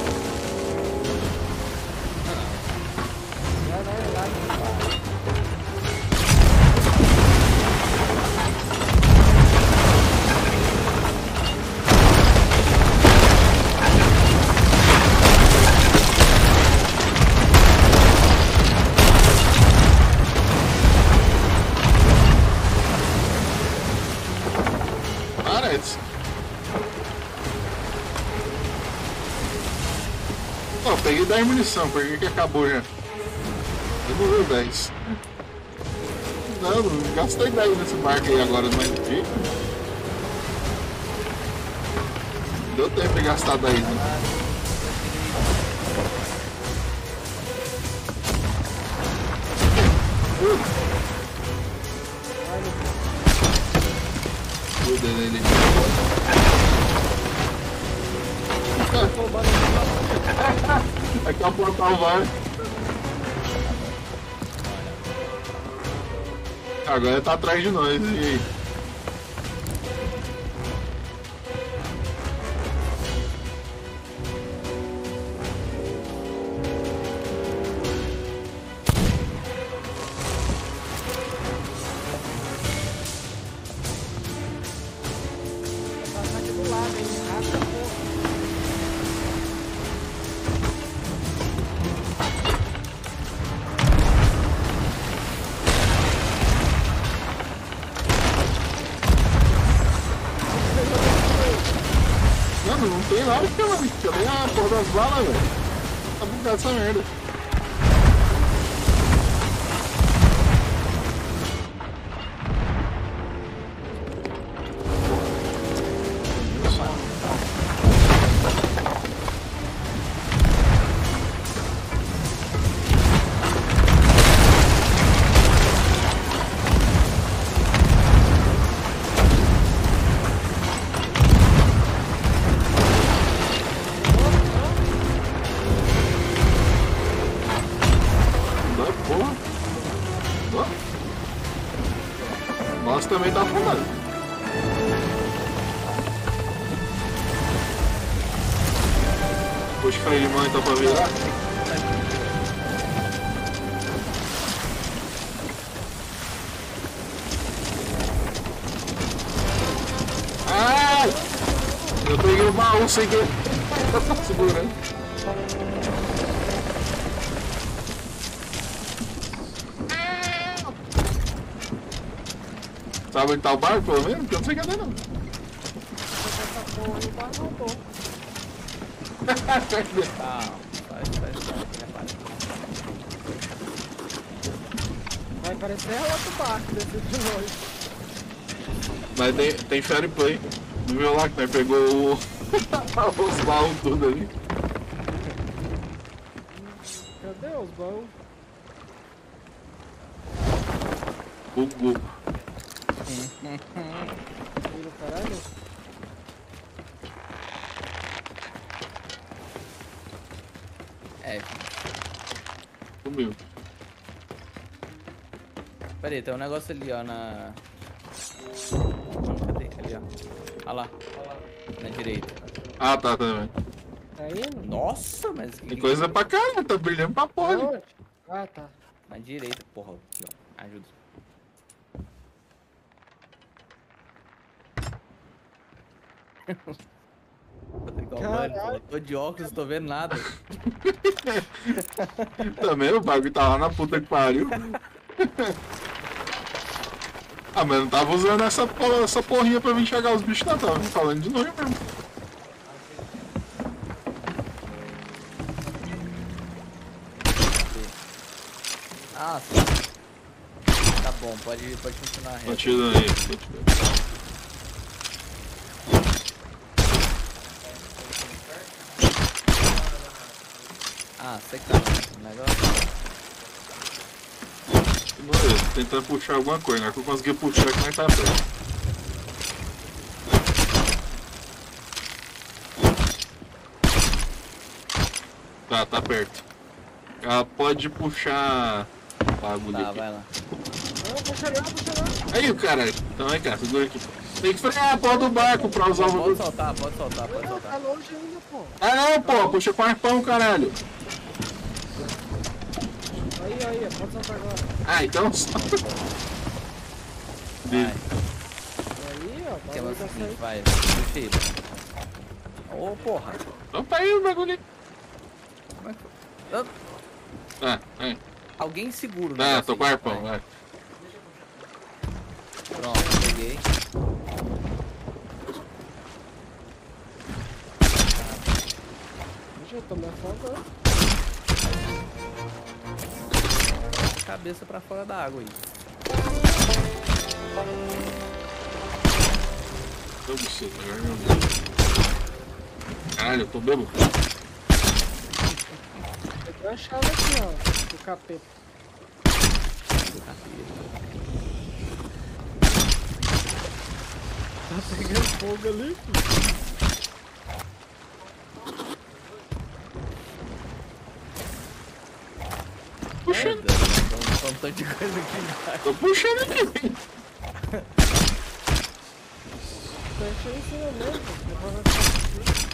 A: Parece. Ó, peguei dez munição, por que que acabou já? Eu não vi dez. Não, não gastei dez nesse barco aí agora, mas de... Deu tempo de gastar dez, né? Cuida dele. Aqui é o portal vai. Agora ele tá atrás de nós, e aí? tem lógica, mano. Cadê a porra das balas, velho? Tá bugado essa merda. Nossa, também tá afundando. Puxa o freio de mão então pra virar. Ai! Eu peguei o baú sem querer. Tá segurando. Sabe onde tá o barco, pelo menos? Porque eu não sei cadê, não.
D: Ah, faz, faz, faz,
C: Vai parecer outro barco desse de longe.
A: Mas tem, tem fair play. Não viu lá que nós pegou o... os baús tudo ali?
C: Cadê os baús?
A: Bugou.
C: Filho, caralho.
D: É.
A: Sumiu.
D: Pera aí, tem um negócio ali, ó, na... Cadê? Ali, ó. Olha lá. Na direita.
A: Ah, tá, tá vendo.
C: Tá indo?
D: Nossa, mas...
A: Tem coisa pra caralho, tá brilhando pra porra.
C: Onde? Ah, tá.
D: Na direita, porra. Aqui, ó. Ajuda. Rodrigão, mano, eu tô de óculos, tô vendo nada.
A: Também o bagulho tá lá na puta que pariu. Ah, mas eu não tava usando essa, porra- essa porrinha pra vir enxergar os bichos, não. Tava falando de longe mesmo.
D: Ah, sim. Tá bom, pode, pode funcionar reto.
A: Continua aí. Continua.
D: Ah, você que tá no negócio.
A: Continua tentando puxar alguma coisa, né? Que eu consegui puxar que nós tá perto. Tá, tá perto. Ela pode puxar o bagulho
D: Tá,
A: aqui.
D: vai lá.
C: Não, puxa lá, puxa lá.
A: Aí, o cara. Então, vem cá, segura aqui. Tem que frear a porra do barco pra usar o
D: Pode
A: bagulho.
D: soltar, pode soltar, pode
C: Não, tá
D: soltar.
C: longe ainda, pô.
A: Ah, não, pô. Puxa com arpão, caralho.
C: Aí, aí, pode soltar agora.
A: Ah, então...
D: Vai.
C: Aí, ó,
D: Que é
C: bagulho
D: o
C: tá
D: seguinte,
C: saindo.
D: vai. Puxa ele. Ô, porra.
A: Então tá aí o bagulho aí.
D: Como é que foi? Ah,
A: Ah, aí.
D: alguém segura o
A: Ah,
D: negócio
A: tô com
D: aí.
A: arpão, vai.
D: Pronto, peguei.
C: Deixa eu tomar fogo.
D: Cabeça pra fora da água aí.
A: Tô buceta, agora meu Deus. Caralho, eu tô bebo.
C: Eu tô achando aqui, ó, o capeta. Tá pegando fogo ali, filho.
A: Puxando.
D: Tem um tanto de coisa aqui embaixo.
A: Tô puxando aqui.
C: Tô enchendo em cima mesmo, pô. Eu vou arrancar aqui.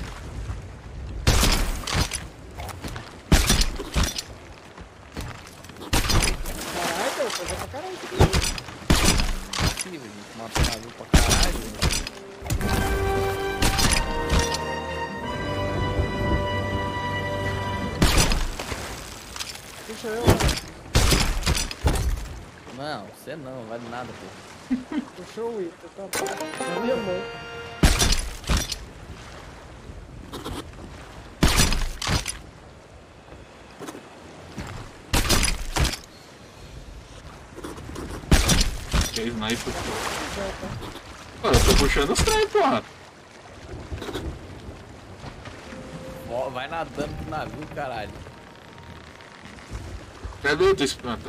C: Caralho, Deus, coisa pra caralho isso aqui.
D: Possível, gente. Mata um navio pra caralho.
C: Puxa eu, mano.
D: Não, você não, não vale nada, pô.
C: Puxou o Ita, tá bom. Na minha mão.
A: Que é sniper. Pô, eu tô puxando os trem, porra.
D: Ó, vai nadando pro navio, caralho.
A: Cadê o teu planta?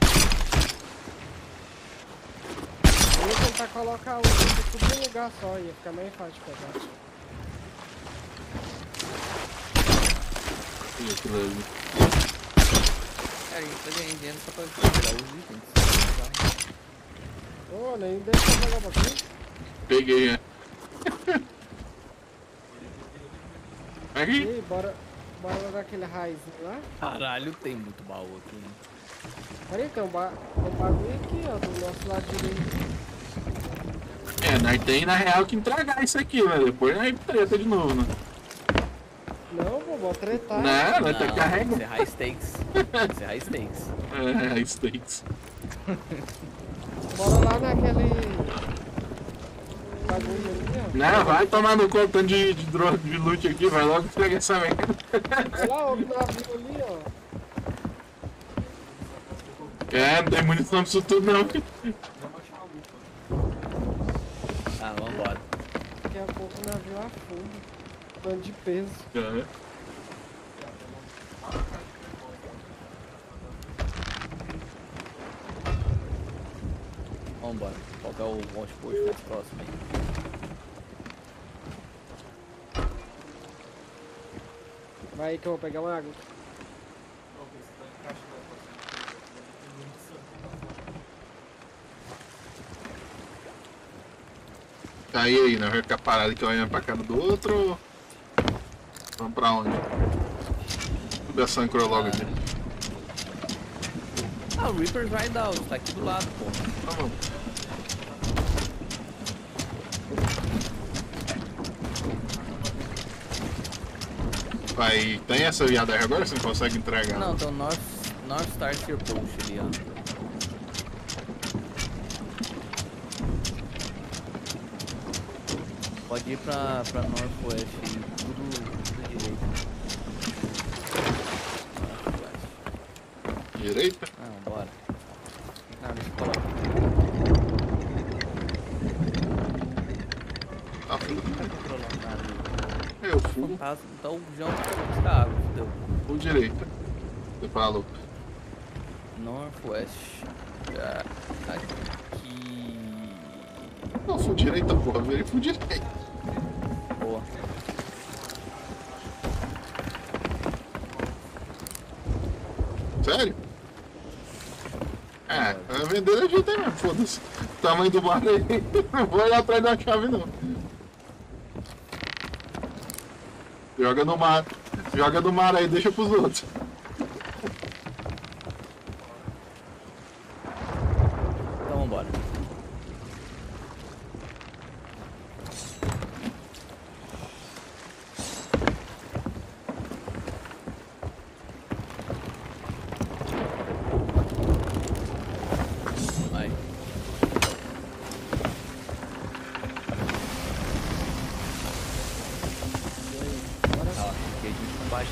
C: Eu vou tentar colocar o outro tudo num lugar só, ia ficar meio fácil de pegar.
A: E aquilo ali.
D: Cara, a gente tá ganhando dinheiro só pra tirar os itens.
C: Ô, nem deixa eu jogar pra aqui.
A: Peguei, né?
C: E
A: Aqui.
C: aí, bora, bora lá naquele raizinho lá.
D: Caralho, tem muito baú aqui. Né?
C: Peraí, tem um, ba tem um bagulho aqui, ó, do nosso lado direito.
A: É, nós tem na real que entregar isso aqui, né? Depois nós treta de novo, né?
C: Não, pô, vou tretar.
A: Não, nós tem que carregar.
D: Isso é high stakes. Isso é high stakes.
A: É, stakes.
C: Bora lá naquele bagulho ali, ó.
A: Não, vai tomar no conta tanto de, de drone de loot aqui, vai logo entregar essa merda.
C: Olha lá, o navio ali, ó.
A: É, não tem munição pra isso tudo não.
D: Ah, vambora.
C: Daqui a pouco o navio afunda. Tanto de peso.
A: É.
D: Vambora. Qual que é o monte posto mais próximo aí?
C: Vai aí que eu vou pegar uma água.
A: Tá aí, aí, né? Vai ficar parado aqui olhando pra cara do outro ou... Vamos pra onde? Subir a Sancro logo aqui.
D: Ah, o Reaper's Hideout, tá aqui do lado, pô.
A: Tá bom. Vai, tem essa viada aí agora? Você não consegue entregar?
D: Não, tem o North, North Star Tier Post ali, ó. Pode ir pra, pra Northwest, tudo, tudo direito. Northwest.
A: Direita?
D: Ah, bora. Ah, deixa eu colocar.
A: Tá full.
D: Não tá controlando nada aí.
A: Eu full.
D: Fantasma, então o João tá com água, fudeu.
A: Full direita. Você falou.
D: Northwest. Ah, aqui.
A: Não, full direita, porra. Virei full direita.
D: Boa.
A: Sério? É, vai vender a gente aí mesmo, foda-se. O tamanho do bar aí, não vou ir atrás da chave não. Joga no mar, joga no mar aí, deixa pros outros.
D: Então vambora. Vai. Ó, fiquei aqui embaixo.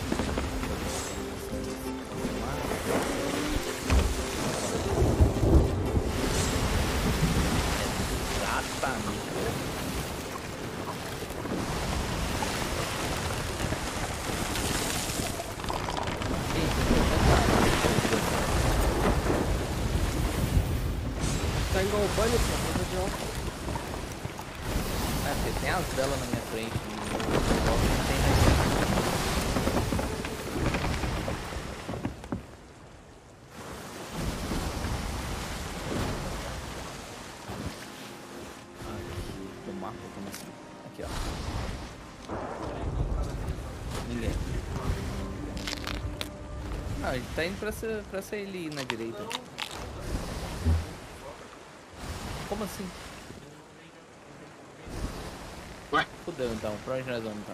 D: Exatamente.
C: Tá engolbando essa coisa de óculos.
D: Ah, você tem as velas na minha frente. Não tem mais. Aqui, do mapa, como assim? Aqui, ó. Ninguém. Ah, a gente tá indo pra essa, pra essa ilha na direita. Como assim?
A: Ué?
D: Fudeu então, pra onde nós vamos então?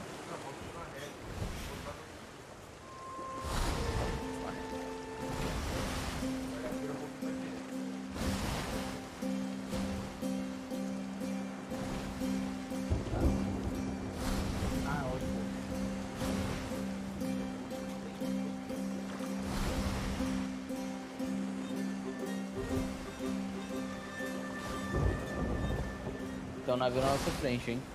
D: Ah, ótimo. ter um navio na nossa frente, hein?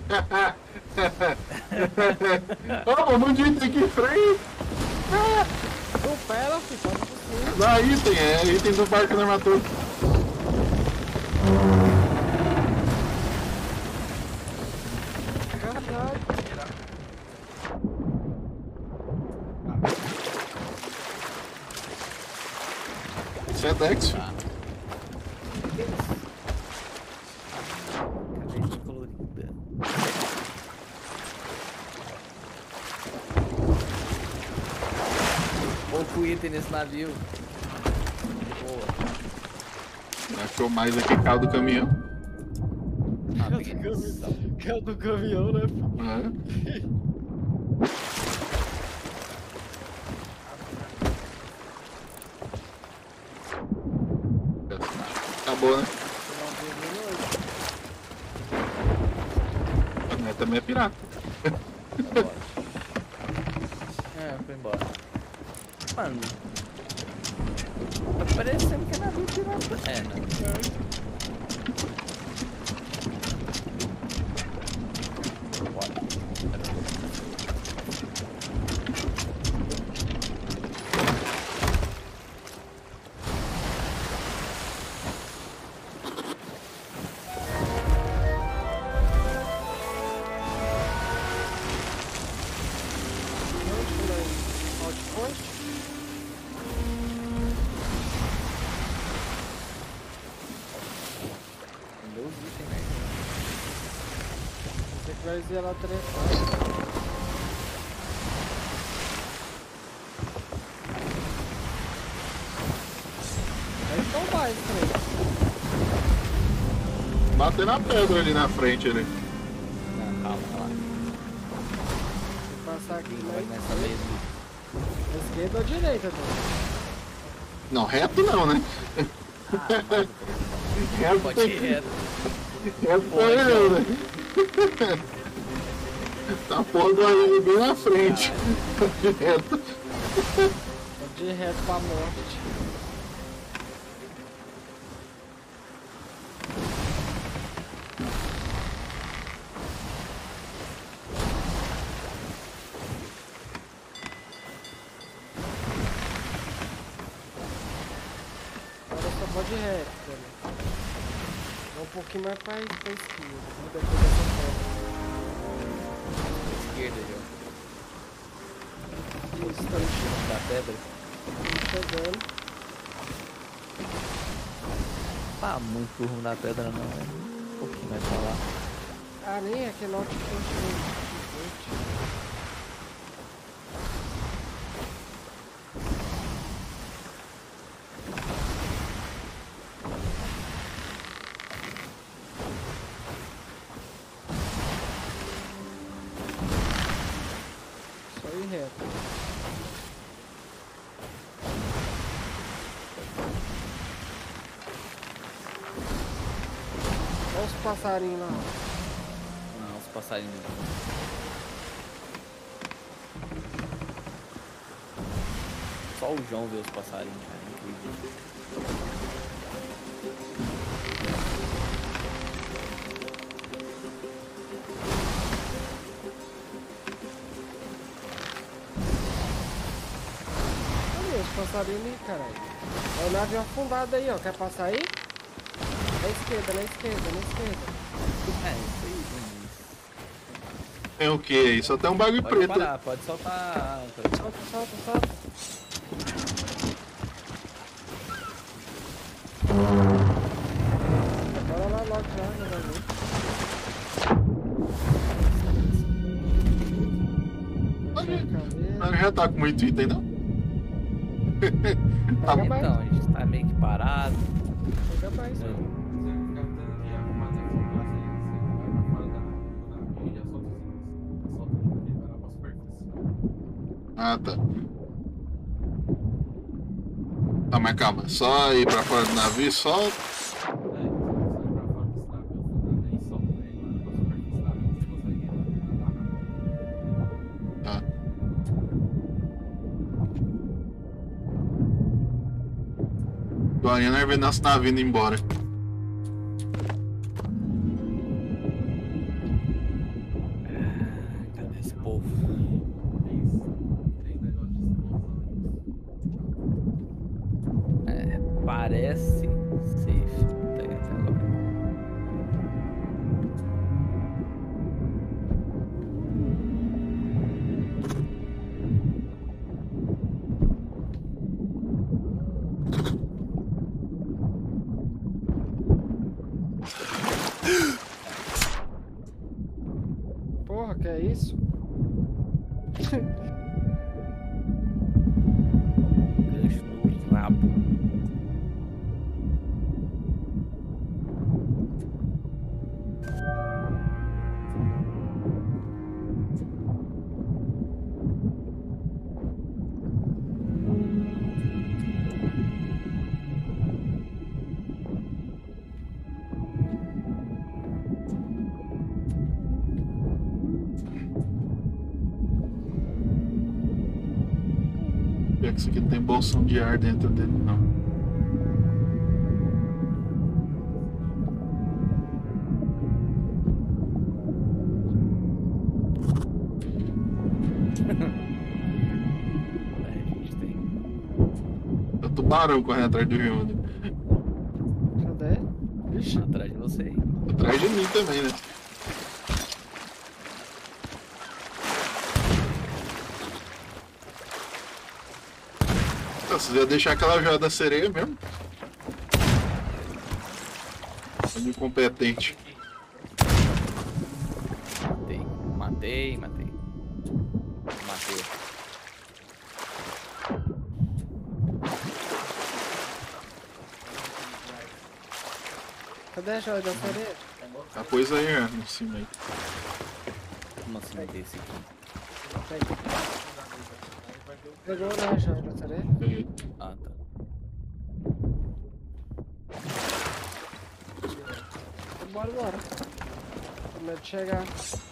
A: Opa, um item aqui em frente!
C: Não, pera, filho, pode por cima.
A: Dá item, é item do barco da armadura.
C: Caralho.
A: Isso é Dex.
D: Tá. Cadê esse colorida? Pouco item nesse navio. Boa.
A: Achou mais aqui carro do caminhão.
D: Ah, peguei essa.
C: Que é o do caminhão, né?
A: É. Acabou, né? Mas também é pirata.
D: Foi embora. É, foi embora. Mano. Tá parecendo que é navio pirata. É, né? Bora.
C: Vai zelar três. Aí tomar esse trem.
A: Bater na pedra ali na frente ali.
D: Não, calma, calma.
C: Vou passar aqui
D: Vai
C: na
D: nessa vez.
C: esquerda ou direita, Deus?
A: Não, reto não, né?
D: Ah, vai,
A: Reto
D: pode
A: tem
D: ir
A: que...
D: reto.
A: Reto
D: Pode.
A: foi eu, né? Tá a porra do anime bem na frente. Reto.
C: Vou de reto pra morte. Agora eu só vou de reto, cara. Vou um pouquinho mais pra, pra esquerda. Depois dessa porta.
D: Esquerda, João.
C: Isso, tá me
D: Da pedra.
C: pegando.
D: Tá muito pro rumo da pedra, não. É um pouquinho mais pra lá.
C: Ah, nem é que não te continua. Só ir reto. Olha os passarinhos lá.
D: Não, os passarinhos. Só o João vê os passarinhos, cara. Incrível.
C: Olha os passarinhos ali, caralho. Olha o navio afundado aí, ó. Quer passar aí? Na esquerda, na esquerda, na esquerda.
D: É, isso aí, Vinícius.
A: Tem o que aí? Só tem um bagulho
D: Pode
A: preto.
D: parar, pode soltar. Pode
C: Solta, solta, solta. Bora lá logo já, né, bagulho.
A: Mas já tá com muito item, não? Tá bom.
C: mais.
D: Então, a gente tá meio que parado.
C: Chega mais,
D: É.
C: né?
A: Ah, tá. Tá, mas calma. Só ir pra fora do navio e solta. Tá. Agora nós vemos nosso navio indo embora.
D: Parece safe. Até até agora.
C: Porra, que é isso?
D: Gancho no rabo.
A: É que isso aqui não tem bolsão de ar dentro dele, não.
D: É, a gente tem.
A: É o tubarão correndo atrás do Hyundai.
C: Cadê? Vixe.
D: Atrás de você aí.
A: Atrás de mim também, né? Você ia deixar aquela joia da sereia mesmo? Sendo incompetente.
D: Matei, matei, matei. Matei.
C: Cadê a joia da sereia?
A: Ah, pois aí, é, em cima aí.
D: Como assim matei esse aqui?
C: Pegou, né, a joia da sereia?
A: Peguei.
D: Ah, tá.
C: Bora, bora. Com medo de chegar.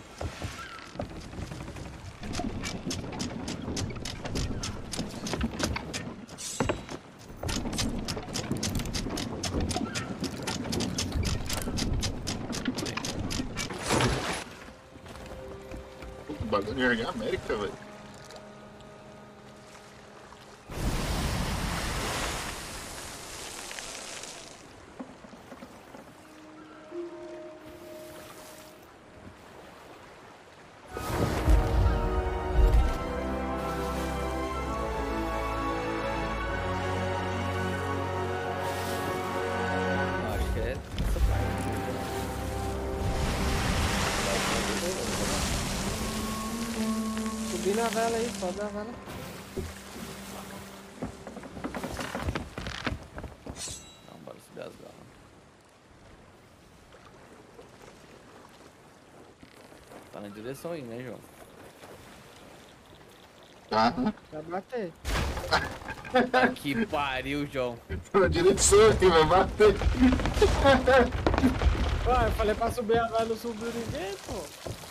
A: O bagulho de Jardim América, velho.
D: Acho que é essa parte.
C: Subi na vela aí, sobe na vela.
D: Então, bora subir as velas. Tá na direção aí, né, João?
A: Tá?
C: Vai bater.
D: Que pariu, João.
A: Tá na direção aqui, vai bater.
C: Ué, eu falei pra subir a vela, não subiu ninguém, pô.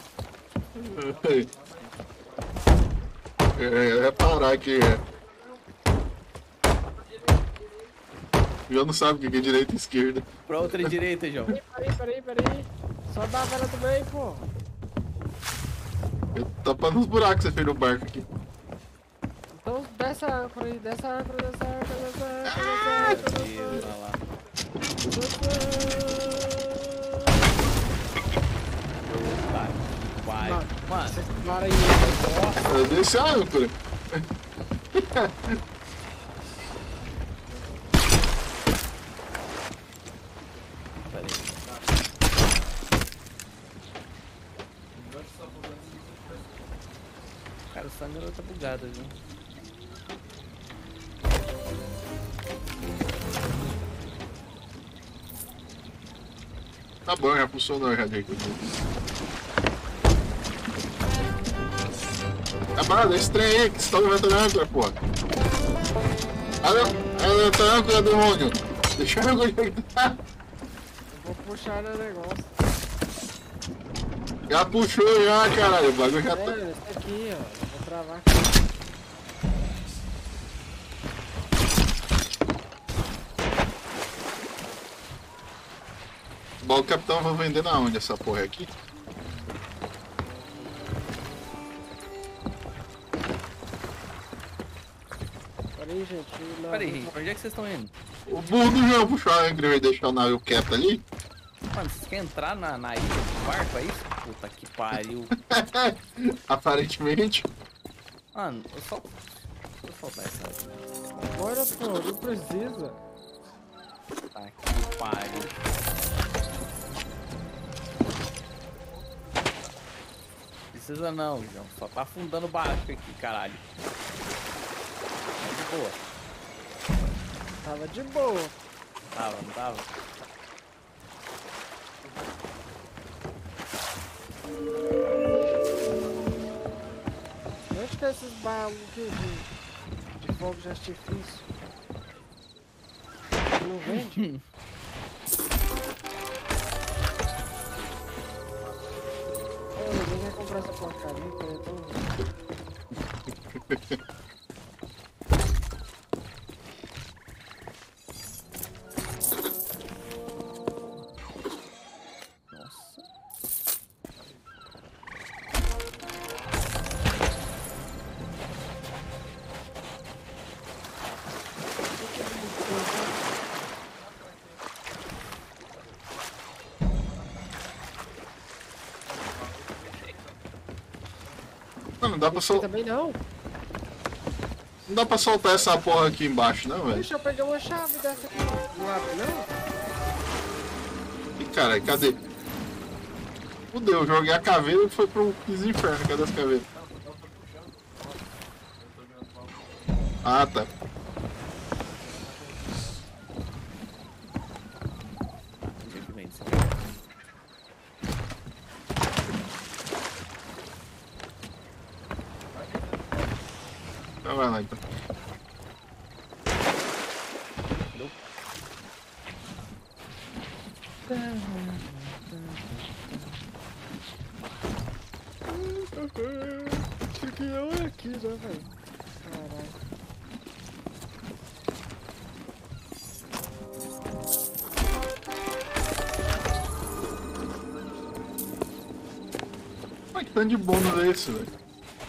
A: É, é parar aqui, é. Já não sabe o que é direita e esquerda.
D: Pra outra direita, João.
C: Peraí, peraí, peraí. Sobe a vela também, pô.
A: Eu tô tapando os buracos que você fez no barco aqui.
C: Então desce a âncora aí, desce a âncora, desce a âncora, desce a âncora, desce a âncora,
D: Ih,
C: desce a
D: lá, lá. Vai, vai.
C: Mano,
D: Mano,
C: vocês param aí, nossa.
A: Eu desci a âncora.
D: pera aí. Cara, o Sandro tá bugado, viu?
A: Tá bom, já funcionou já aqui. Tá bom, esse trem aí que você tá levantando a âncora, pô. Olha, levanta a âncora, demônio. Deixa a âncora que tá.
C: Vou puxar o negócio.
A: Já puxou já, caralho. O bagulho já tá.
C: É, esse aqui, ó. Vou travar aqui.
A: Bom, o capitão vai vender na onde essa porra aqui?
C: Peraí, aí, gente. E nós
D: Pera aí,
C: vamos-
D: gente, pra onde é que vocês estão indo?
A: O burro do João puxou a Angry e deixou o navio quieto ali.
D: Mano, vocês querem entrar na, na ilha do barco, é isso? Puta que pariu.
A: Aparentemente.
D: Mano, eu só... Deixa eu soltar essa aqui.
C: Bora, pô, não precisa.
D: Tá que pariu. Precisa não, João. Só tá afundando o barco aqui, caralho. Tá de boa.
C: Tava de boa.
D: Tava, não tava?
C: Onde que é esses baús aqui de, de fogo de artifício? Não vende? Ô, ninguém quer comprar essa porcaria, que é tão...
D: Nossa.
A: Não, não dá pra, sol...
C: Também não.
A: não dá pra soltar essa porra aqui embaixo, não, velho.
C: Deixa eu pegar uma chave dessa aqui. Não abre, não?
A: E caralho, cadê? Fudeu, eu joguei a caveira e foi pro piso inferno. Cadê as caveiras? Ah, tá.
D: Onde é que vem isso?
A: Então vai lá, então.
C: Acho que é aqui, né, velho? Caralho.
A: Mas que tanto de bônus é esse, velho?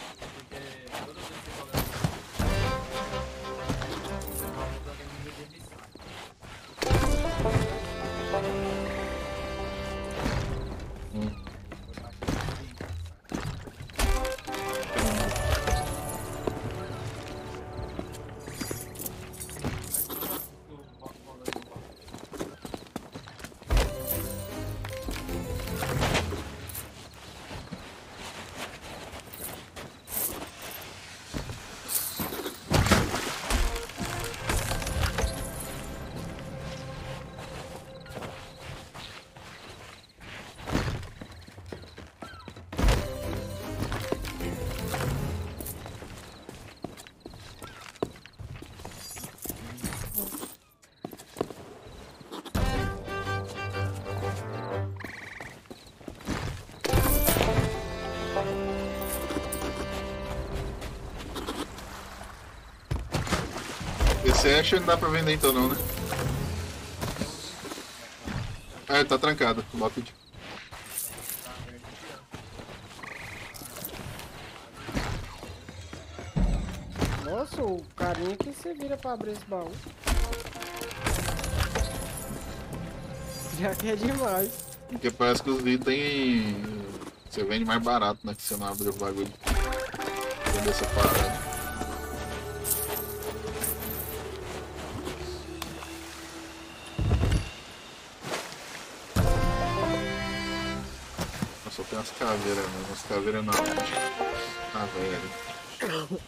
A: Esse Ash não dá pra vender então não, né? Ah, ele tá trancado. Bota de...
C: Nossa, o carinha que se vira pra abrir esse baú. Já que é demais.
A: Porque parece que os itens você vende mais barato, né? Que você não abre o bagulho. Vender essa parada. Só tem umas caveiras, né? Umas caveiras na onde? Ah, velho.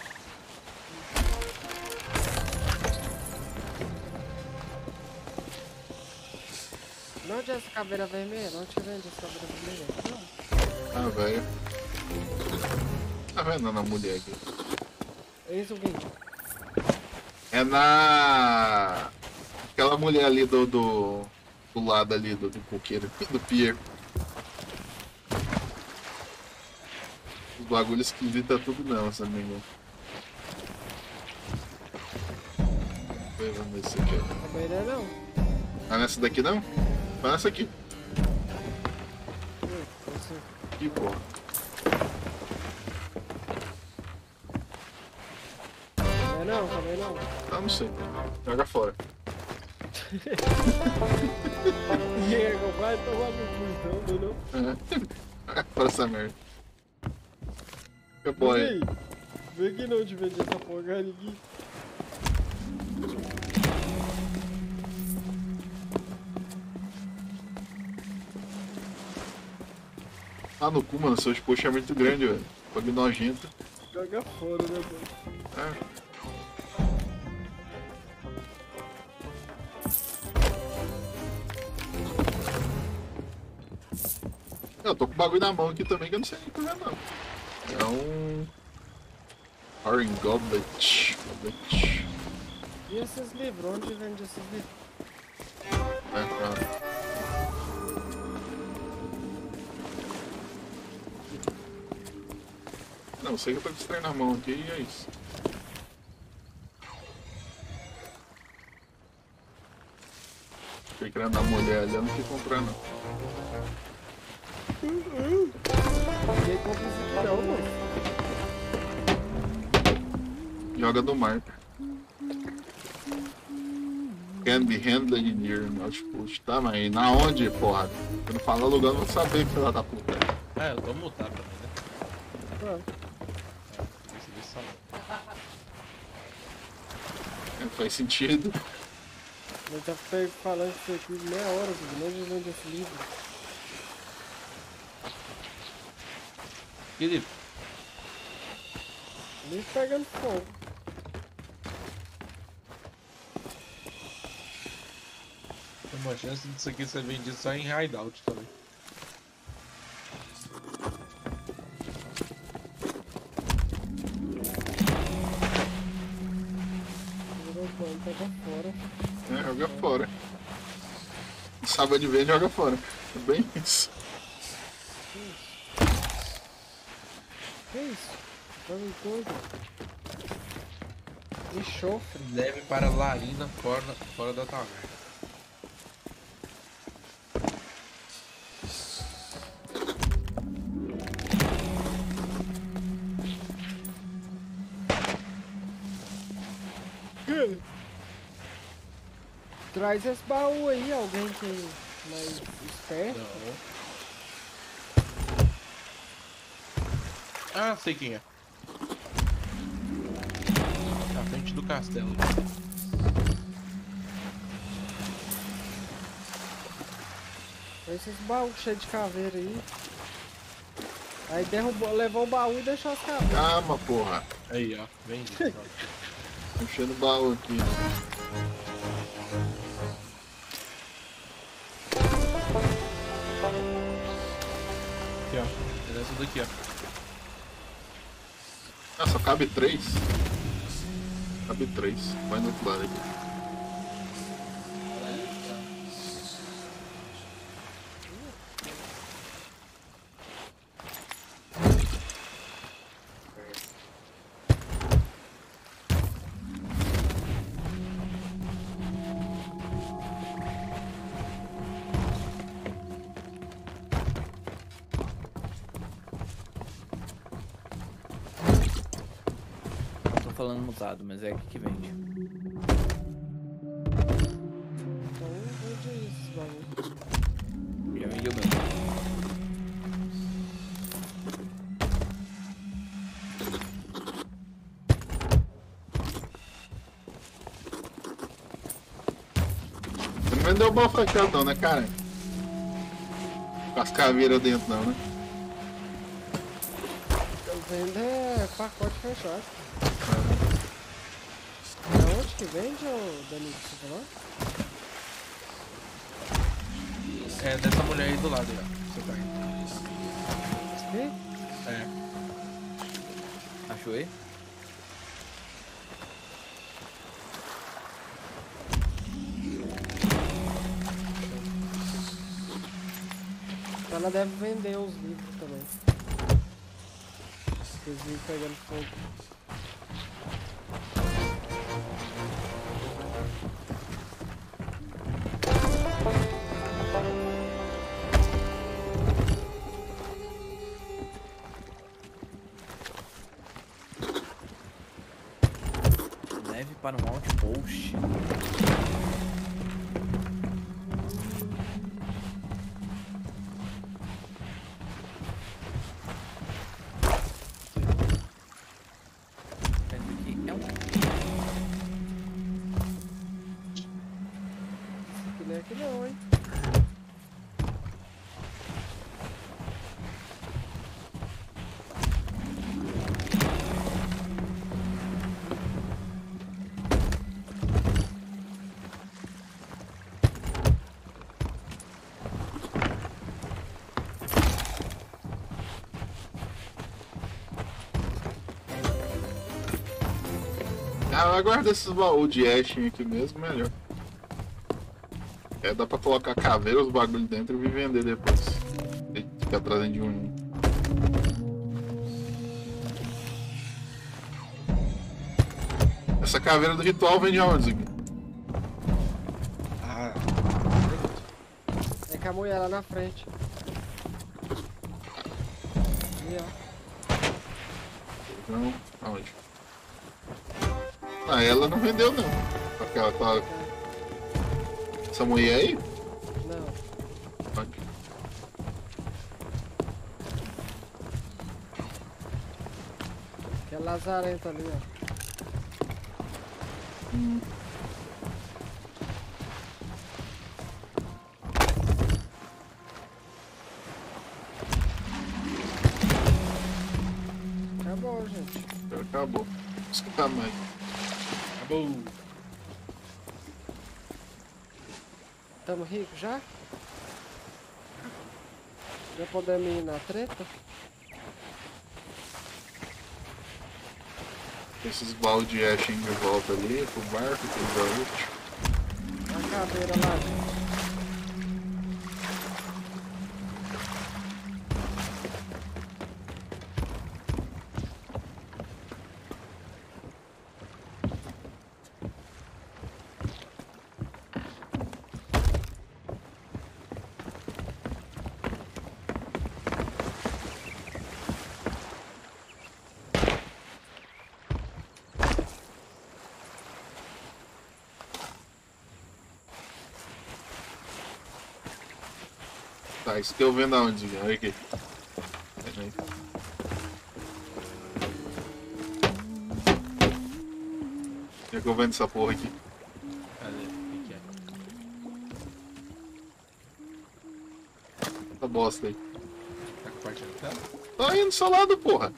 C: Não, onde é essa caveira vermelha? Onde que vende essa caveira vermelha? Não.
A: Ah, velho. Tá vendo na mulher aqui?
C: Eis o vídeo.
A: É na... Aquela mulher ali do... Do, do lado ali do, do coqueiro, do pier. Os bagulhos esquisitos é tudo não, se não me engano. Vamos ver se aqui.
C: Também não é não.
A: Ah, nessa daqui não? Vai nessa aqui.
C: Hum, esse-
A: Que porra.
C: Não é não, também não.
A: Ah, não sei. Joga fora.
C: Ninguém quer comprar, então vai no cu, então, não, não.
A: É. Joga fora essa merda. Fica bom
C: Mas
A: aí.
C: aí, vem aqui não te vender essa porcaria aqui.
A: Ah, no cu, mano. Seu exposto é muito grande, velho. Bagulho nojento.
C: Joga fora, né, mano?
A: É. Eu tô com o bagulho na mão aqui também que eu não sei nem o que é, não. É um. Iron Goblet. Goblet.
C: E esses livros? Onde vende esses livros?
A: É, tá. Não, eu sei que eu tô com esse trem na mão aqui e é isso. Fiquei querendo dar uma olhada ali, eu não quis comprar não.
C: Ninguém compra isso aqui não, mano.
A: Joga do mar. Can be handled near outpost. Tá, mas na onde, porra? Se não falar lugar, eu não vou saber, filha da puta.
B: É, eu tô mutado também, né?
C: Ah,
B: Deixa eu ver só.
A: É, faz sentido.
C: eu já fiquei falando isso aqui meia hora, filho. Onde vende esse livro?
B: Que livro?
C: Livro pegando fogo.
B: Tem uma chance disso aqui ser vendido só em Hideout também.
C: Virou pano, pega fora.
A: É, joga fora. Sábado de vez, joga fora. É bem isso.
C: Que isso? Pega coisa. Enxofre.
B: Leve para Larina fora, fora da taverna.
C: Traz esse baú aí, alguém que é mais esperto.
B: Não. Ah, sei quem é. Na frente do castelo.
C: Esses baús cheios de caveira aí. Aí derrubou, levou o baú e deixou as caveiras.
A: Calma, porra.
B: Aí, ó. Vende.
A: Enchendo o baú aqui.
B: Aqui, ó. É essa daqui, ó.
A: Ah, só cabe três? Cabe três. Vai no outro lado aqui.
D: Tô falando mutado, mas é aqui que vende.
C: Então, onde é isso, esse baú?
D: Já vendeu mesmo.
A: Você não vendeu o baú fechado não, né, cara? Com as caveiras dentro não, né?
C: Eu vendo é pacote fechado. Da onde que vende, ô Danilo, que você falou?
B: É dessa mulher aí do lado, ó. Você tá indo.
C: Aqui?
B: É.
D: Achou aí?
C: Ela deve vender os livros também. Os livros pegando fogo. nem aqui não, hein?
A: Ah, guarda esses baús de Ashen aqui mesmo, melhor. É, dá pra colocar caveira, os bagulho dentro e vir vender depois. Tem que ficar trazendo de um em um. Essa caveira do ritual vem de onde, Ziggy?
B: Ah,
C: É com a mulher lá na frente. Ali, ó.
A: Não, aonde? Ah, ela não vendeu não. Aquela, aquela... Essa mulher aí?
C: Não.
A: Onde?
C: Que é lazarento ali, ó.
A: Hum.
C: Acabou, gente.
A: Acabou. Vou escutar mais.
B: acabou.
C: Tamo rico já? Já podemos ir na treta?
A: Esses balde de Ashen de volta ali, pro barco, pro baús.
C: A caveira lá, gente.
A: Tá, isso que eu vendo aonde? Olha aqui. Peraí. Onde é que eu vendo essa porra aqui?
B: Cadê? O que que é?
A: Essa bosta aí.
B: Tá compartilhando a tela?
A: Tá aí no seu lado, porra.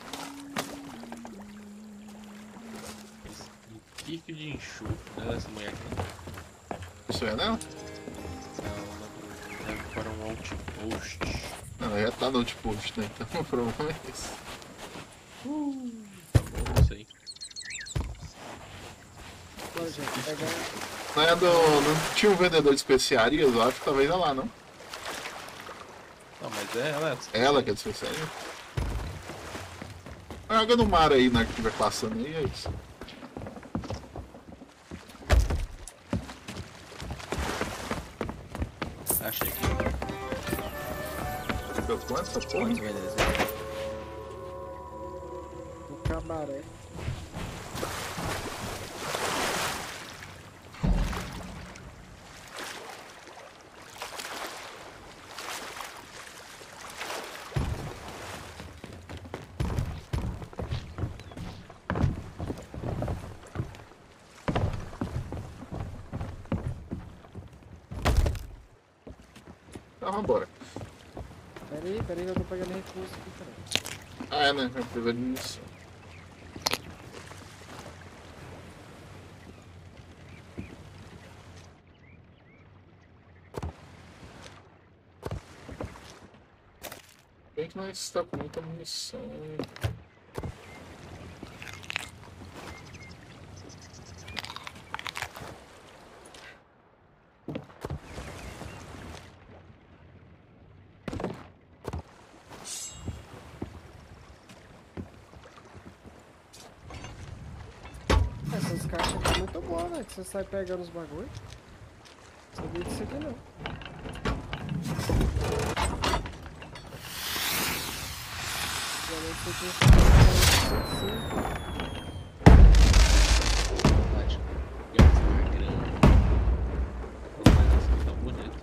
B: Esse pique de enxofre, né? Dessa mulher aqui.
A: Isso é nela?
B: Ela deve para um outpost.
A: Não, ela já tá no outpost, né? Então o problema é esse.
B: Uh, tá bom, não sei.
C: Bom, gente, pegar.
A: Não é do. Não tinha um vendedor de especiarias, eu acho que talvez é lá, não?
B: Não, mas é ela.
A: É ela que é de especiaria? Água no mar aí, na que estiver passando aí, é isso.
B: Achei aqui.
A: Deu quanto essa porra?
D: Onde vai descer?
C: No cabaré.
A: Então vambora.
C: Pera aí, pera aí, eu tô pegando recurso aqui, peraí.
A: Ah, é, né? É precisa de munição. Bem que nós está com muita munição.
C: Essas caixas aqui é muito boas, né? Que você sai pegando os bagulho. Não sabia disso aqui não. Geralmente você tinha que fazer assim.
B: Verdade. Gastar grana. Mas essa aqui tá bonita.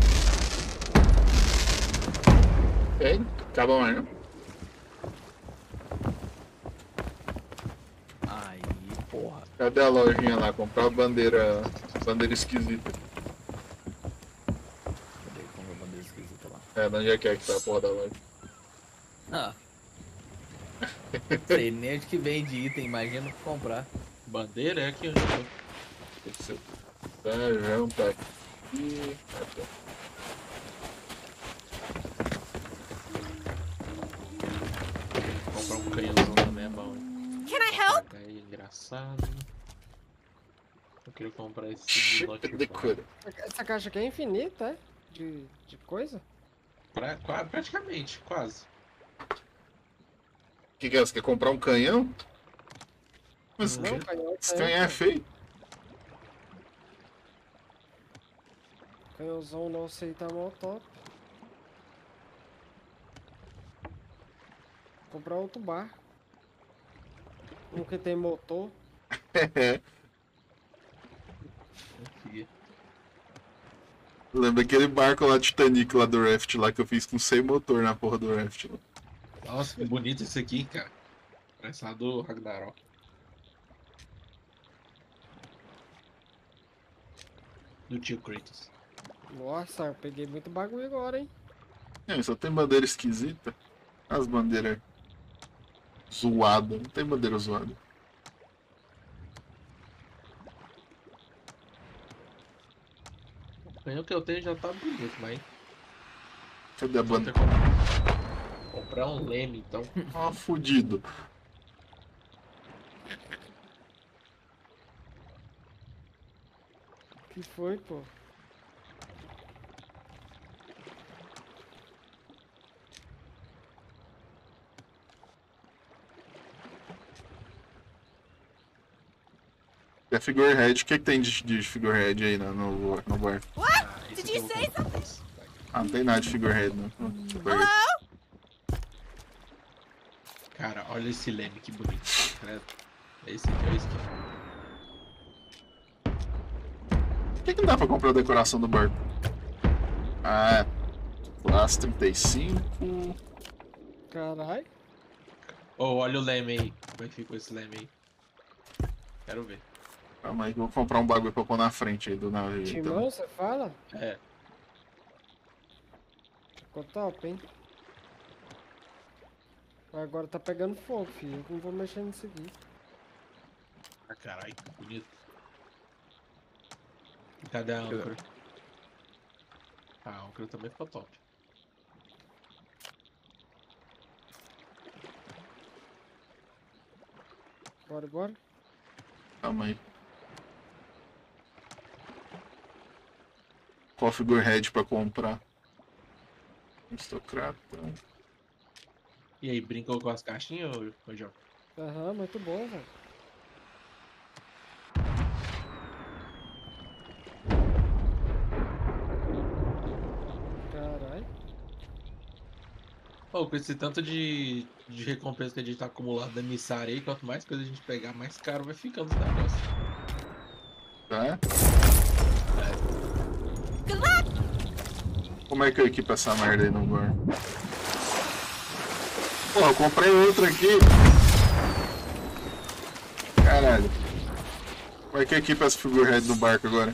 A: Tem? Acaba mais, não?
D: Aí, porra.
A: Cadê a lojinha lá? Comprar bandeira. Bandeira esquisita. É, onde é que é que tá a porra da loja?
D: Ah. Sei nem onde que vende item, imagina comprar.
B: Bandeira é aqui onde eu tô.
A: Esse Sérgio tá aqui. Ah, tá.
B: Comprar um canhãozão também é bom, hein?
E: Can I help?
B: É engraçado. Eu queria comprar esse
A: Chip
B: notebook.
A: de cura.
C: Essa caixa aqui é infinita, é? De, de coisa?
B: Pra, qua- praticamente, quase.
A: O que, que é? Você quer comprar um canhão? Mas
B: Não,
A: que-
C: Não, canhão
A: esse
C: tem,
A: canhão é
C: pô.
A: feio.
C: Canhãozão não sei tá mal top. Comprar outro bar. Um que tem motor.
B: Confia.
A: Lembra aquele barco lá Titanic lá do Raft lá que eu fiz com cem motor na porra do Raft lá.
B: Nossa, que bonito esse aqui, cara. Parece lá do Ragnarok. Do tio Kratos.
C: Nossa, eu peguei muito bagulho agora, hein?
A: É, só tem bandeira esquisita. As bandeiras zoadas. Não tem bandeira zoada.
B: O canhão que eu tenho já tá bonito, mas.
A: Cadê a
B: Vou
A: bandeira?
B: ter que comprar- comprar um leme, então.
A: Ó, fudido.
C: Que foi, pô?
A: É figurehead. O que, que tem de, de figurehead aí no, no, no bar?
B: Ah, esse
E: Did
B: aqui
E: you
B: eu vou
E: say
B: comprar.
A: Ah, não tem nada de figurehead, não.
E: Hello?
B: Cara, olha esse leme, que bonito. Credo. Esse aqui é esse aqui.
A: Por que, que não dá pra comprar a decoração do barco? Ah, Classe trinta e cinco.
C: Caralho.
B: Ô, olha o leme aí. Como é que ficou esse leme aí? Quero ver.
A: Calma aí que eu vou comprar um bagulho pra pôr na frente aí do navio.
C: Timão,
A: Então.
C: você fala?
B: É.
C: Ficou top, hein? Agora tá pegando fogo, filho. Eu não vou mexer nisso aqui.
B: Ah, caralho, que bonito. E cadê a âncora? Ah, a âncora também ficou top.
C: Bora, bora.
A: Calma aí. Qual figurehead pra comprar? Aristocrata.
B: E aí, brincou com as caixinhas, ô, ô João?
C: Aham, muito bom, velho. Caralho.
B: Pô, com esse tanto de, de recompensa que a gente tá acumulando da emissária aí, quanto mais coisa a gente pegar, mais caro vai ficando os negócios.
A: Tá?
E: Good luck!
A: Como é que eu equipo essa merda aí no bar? Pô, eu comprei outra aqui. Caralho. Como é que eu equipo essa figurehead no barco agora?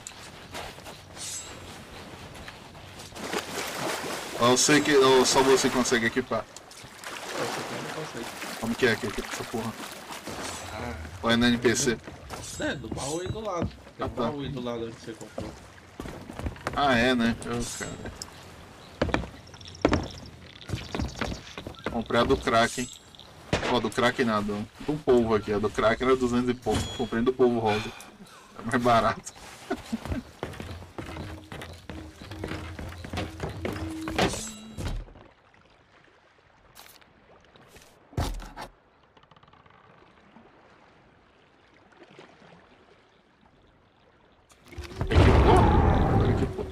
A: Ou eu sei que ou só você consegue equipar.
B: Esse aqui eu não consigo.
A: Como que é que equipa essa porra?
B: Ah,
A: Ou é no N P C?
B: é, do baú aí do lado. Tem
A: Ah,
B: um
A: tá.
B: baú aí do lado onde você comprou.
A: Ah, é, né? Eu, cara. Comprei a do Kraken. Ó, do Kraken nada. Do polvo aqui. A do Kraken era duzentos e pouco. Comprei do polvo rosa. É mais barato. Equipou? Equipou.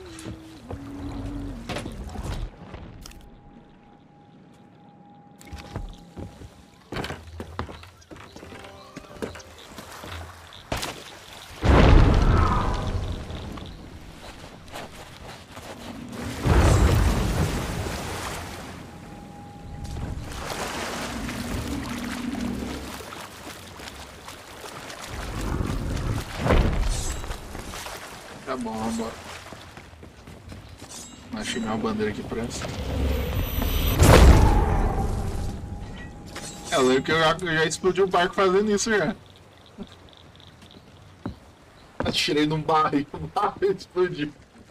A: Tá bom, vambora. Achei minha bandeira aqui presta. É, eu lembro que eu já, eu já explodi o barco fazendo isso já. Atirei num barril, o barril explodiu.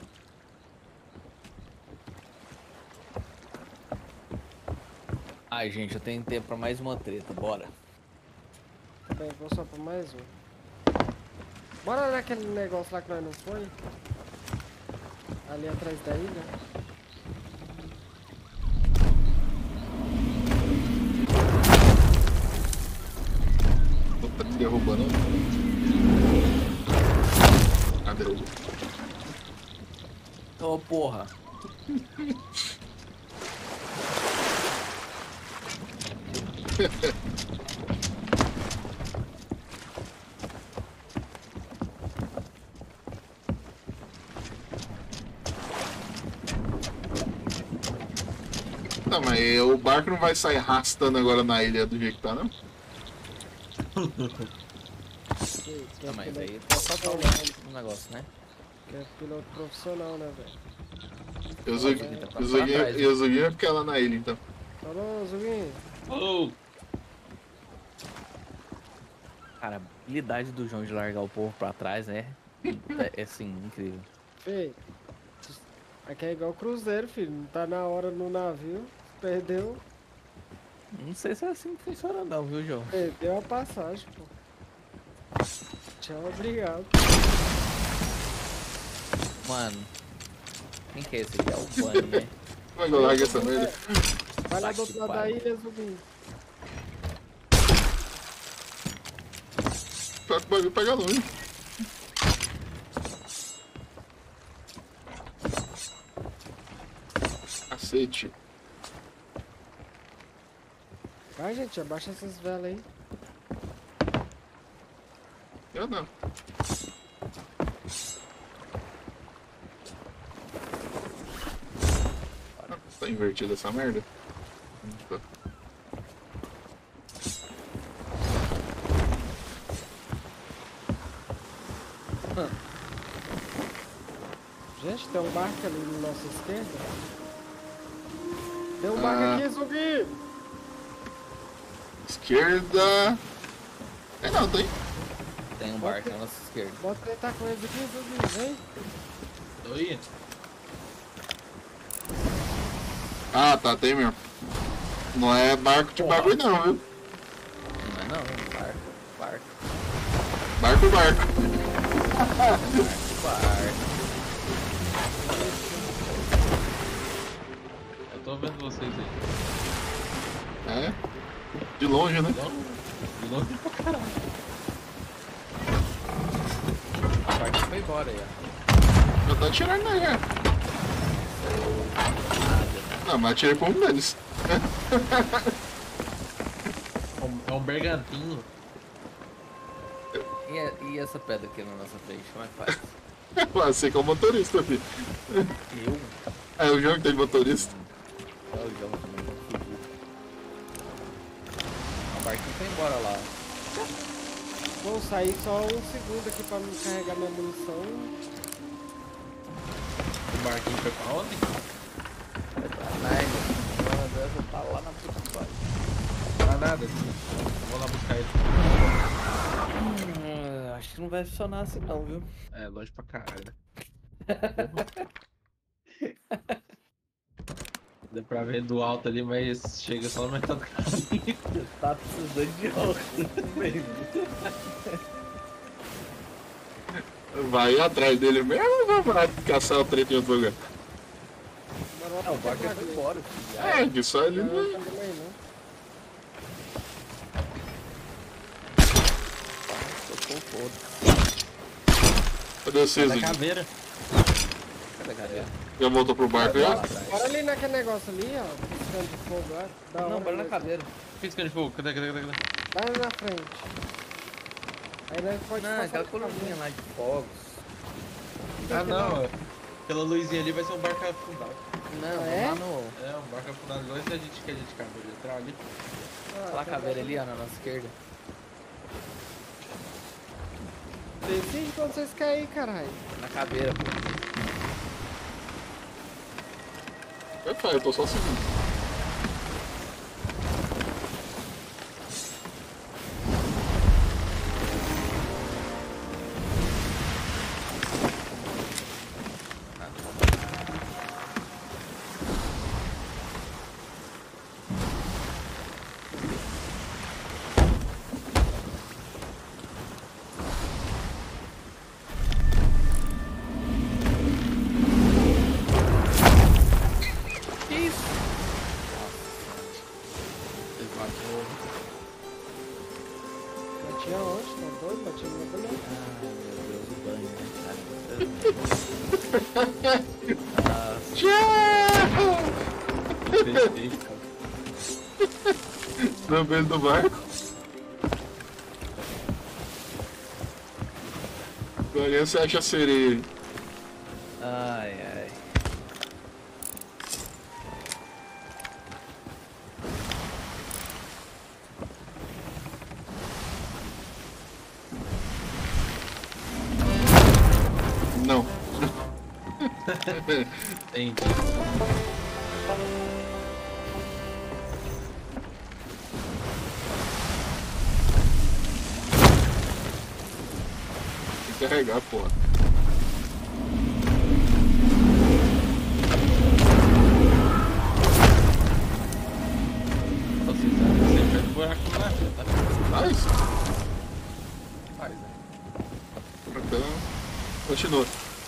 D: Ai, gente, eu tenho tempo pra mais uma treta, bora.
C: Tá bem, vou só pra mais um. Bora naquele negócio lá que nós não foi? Ali atrás da ilha.
A: Tá me derrubando. Ah, derrubou.
D: Ô, porra.
A: Tá, mas o barco não vai sair arrastando agora na ilha do jeito que tá, não?
C: Que, que
D: Ah,
C: é
D: mas
C: piloto
D: aí tá só
C: profissional,
D: dar um negócio, né?
C: que é piloto profissional, né, velho?
A: Eu Zuguinho vai ficar lá na ilha, então.
C: Falou, Zuguinho.
B: Oh,
D: Cara, a habilidade do João de largar o povo pra trás é, é, é assim, incrível.
C: Fê, aqui é igual cruzeiro, filho. Não tá na hora no navio, perdeu,
D: Não sei se é assim que funciona não, viu, João?
C: perdeu a passagem, pô. Tchau, obrigado.
D: Mano, quem que é esse aqui? É o Bunny, né?
A: Como é que eu largo essa merda?
C: Vai lá
D: Vai
C: do outro
D: que
C: lado da
D: pariu.
C: ilha, Zuguinho.
A: Pior que o bagulho pega longe. Cacete.
C: Vai, gente, abaixa essas velas aí.
A: Eu não. Ah, tá invertida essa merda? Tá.
C: Gente, tem um barco ali na nossa esquerda. Tem um barco
A: Ah.
C: aqui, Zuguinho.
A: Esquerda. É não, tem.
D: Tem um barco na nossa esquerda.
C: Bota tentar com eles aqui, Zuguinho, vem.
B: tô indo.
A: Ah, tá, tem mesmo. Não é barco de bagulho não, viu?
D: Não é não, barco, barco,
A: Barco, barco.
D: barco, barco.
B: Eu tô vendo vocês aí.
A: É. De longe, né?
B: De longe pra caralho.
D: O barco foi embora aí, ó.
A: Já tá atirando aí, já. Não, mas atirei pra um deles.
B: É um- É um bergantinho.
D: E, a- e essa pedra aqui na nossa frente, como é que faz?
A: Você que é o motorista, filho.
D: Eu?
A: É o jogo que tem motorista.
D: Olha o João também, fudido. O barquinho foi embora lá.
C: Vou sair só um segundo aqui pra me carregar minha munição.
B: O barquinho foi pra onde?
D: Vai pra trás, mano. Deve tá lá na puta que pariu.
B: Pra nada. Eu vou lá buscar ele.
D: Hum, acho que não vai funcionar assim não, viu?
B: É, longe pra caralho, né? Dá pra ver do alto ali, mas chega só no metade do caminho.
D: Tá precisando de óculos mesmo.
A: Vai atrás dele mesmo ou vai parar de caçar o trem em outro lugar?
C: Bora lá
D: Não, o
C: pra
D: barco
C: cá,
D: foi
C: né?
D: embora. filho. Já
A: É, que só ele
C: Não,
A: não.
C: também não.
D: tocou foda.
A: Cadê vocês,
B: Da
A: Igor?
B: caveira.
D: Cadê a cadeira?
A: Já voltou pro barco
D: Lá
A: já?
D: atrás.
C: Bora ali naquele negócio ali, ó. Piscando de fogo lá. Da
D: Não,
C: hora
D: bora na
C: mesmo.
D: cadeira.
B: Piscando de fogo. Cadê, cadê, cadê? cadê?
C: Vai na frente. Aí nós pode
D: Não,
C: passar
D: aquela
C: de
D: coluninha
C: caminho.
D: lá de fogos.
B: Ah, não. Aquela luzinha ali vai ser um barco afundado.
D: Não,
C: Ah, é?
D: lá no.
B: É, um barco afundado igual esse a gente que a gente acabou de entrar ali.
C: Ah,
D: Aquela
C: tá
D: caveira
C: bom.
D: ali, ó, na nossa esquerda.
C: Decide quando vocês querem ir, caralho.
D: Na caveira, pô.
A: Perfeito, eu tô só seguindo.
C: Batia onde? Tá doido? Batia no meu boneco.
D: Ah, meu Deus, o banho, né, cara? Ah,
A: Tchau!
D: perfeito, cara.
A: No meio do barco. Agora você acha a sereia.
D: Ai, ai.
A: Não.
B: Entendi.
A: Tem que carregar, porra.
B: Você sempre faz buraco no navio, tá?
A: Faz?
B: Faz, né?
A: Então, continua.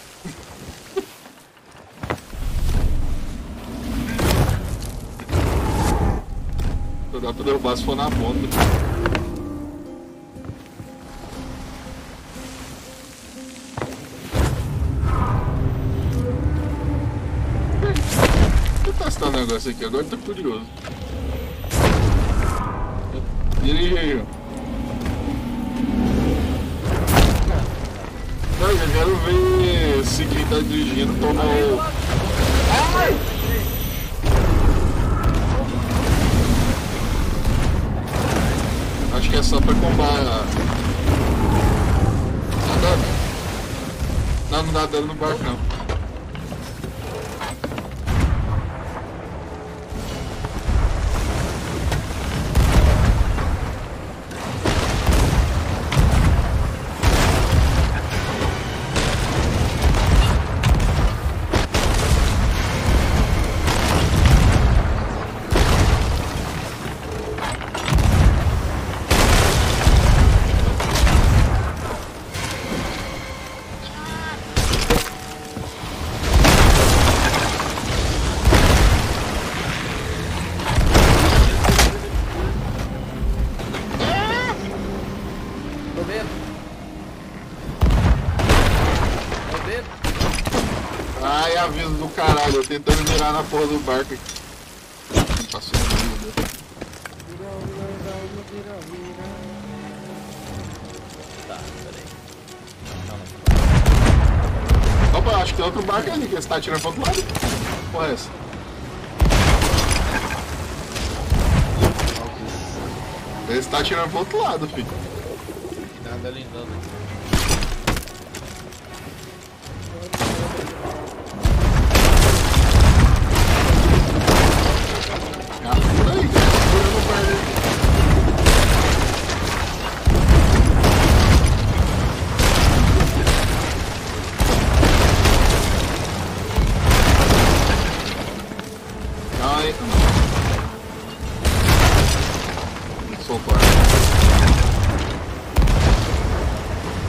A: Só dá pra derrubar se for na ponta. Deixa eu testar um negócio aqui, agora eu tô curioso. Dirige aí, ó. Não, eu quero ver se quem tá dirigindo toma o... Ai! Acho que é só pra combar. Tá dando? Não, não dá dano no barco não.
D: Tô vendo. Tô vendo.
A: Ai, aviso do caralho, eu tentando virar na porra do barco aqui. Não passou nada.
C: Vira, vira, vira, vira.
D: Tá, peraí.
A: Opa, acho que tem outro barco ali que você tá atirando pro outro lado. Porra, é essa? Ele está atirando pro outro lado, filho.
B: E nada lindando aqui.
A: Ah, por aí, cara. Segura no barco aí. Ai, soltou.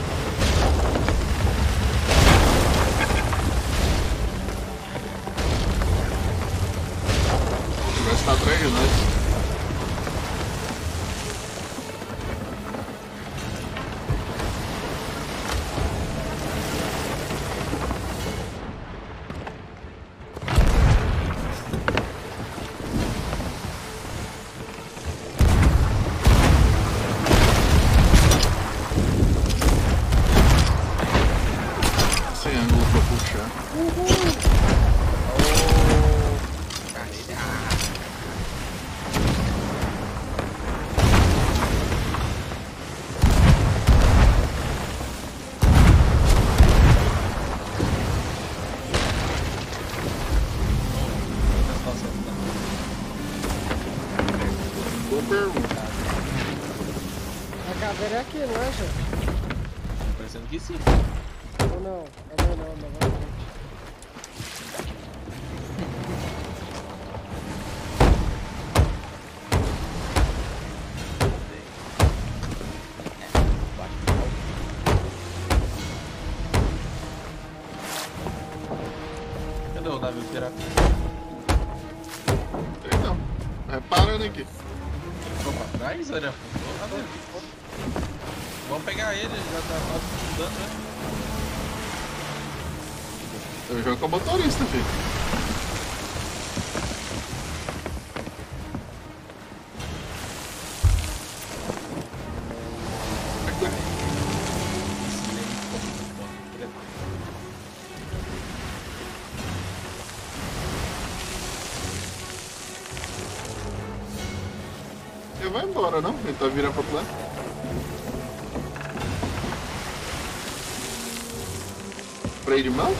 A: Boa pergunta.
C: A caveira é aqui, não é, gente?
B: Tá parecendo que sim.
C: Ou não? É não, não, não, vai frente.
B: Cadê o navio pirata?
A: Sei não. Vai parando aqui.
B: Ficou pra trás, olha. Ah, não. Vamos pegar ele, ele já tá quase afundando, né?
A: Eu jogo com o motorista, filho. Ele vai embora, não? Ele tá virando pra plano. Freio de mão?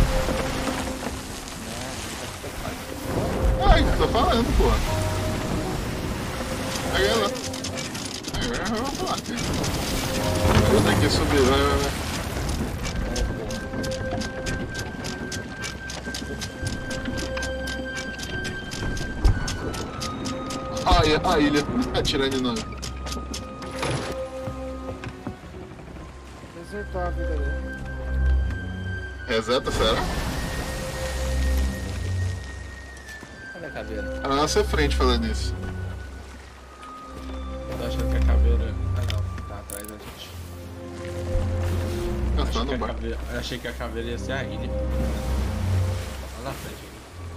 A: Ai, tô falando, porra. Pega ela. Agora eu vou falar. Eu tenho que subir, vai, vai, vai. Ai, a ilha atirando de novo.
C: Resetou a vida dele.
A: Reseta, será?
D: Cadê a caveira?
A: Tá na nossa frente falando isso.
B: Eu tô achando que a caveira. Ah não, tá atrás da gente.
A: Eu
B: Achei
A: tô
B: que
A: no
B: a
A: bar.
B: caveira- Eu achei que a caveira ia ser a ilha. Tá lá na frente.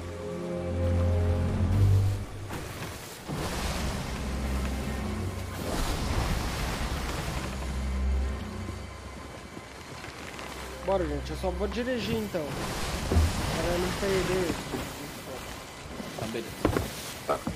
C: Bora, gente. Eu só vou dirigir, então. Para não perder.
D: Tá, beleza.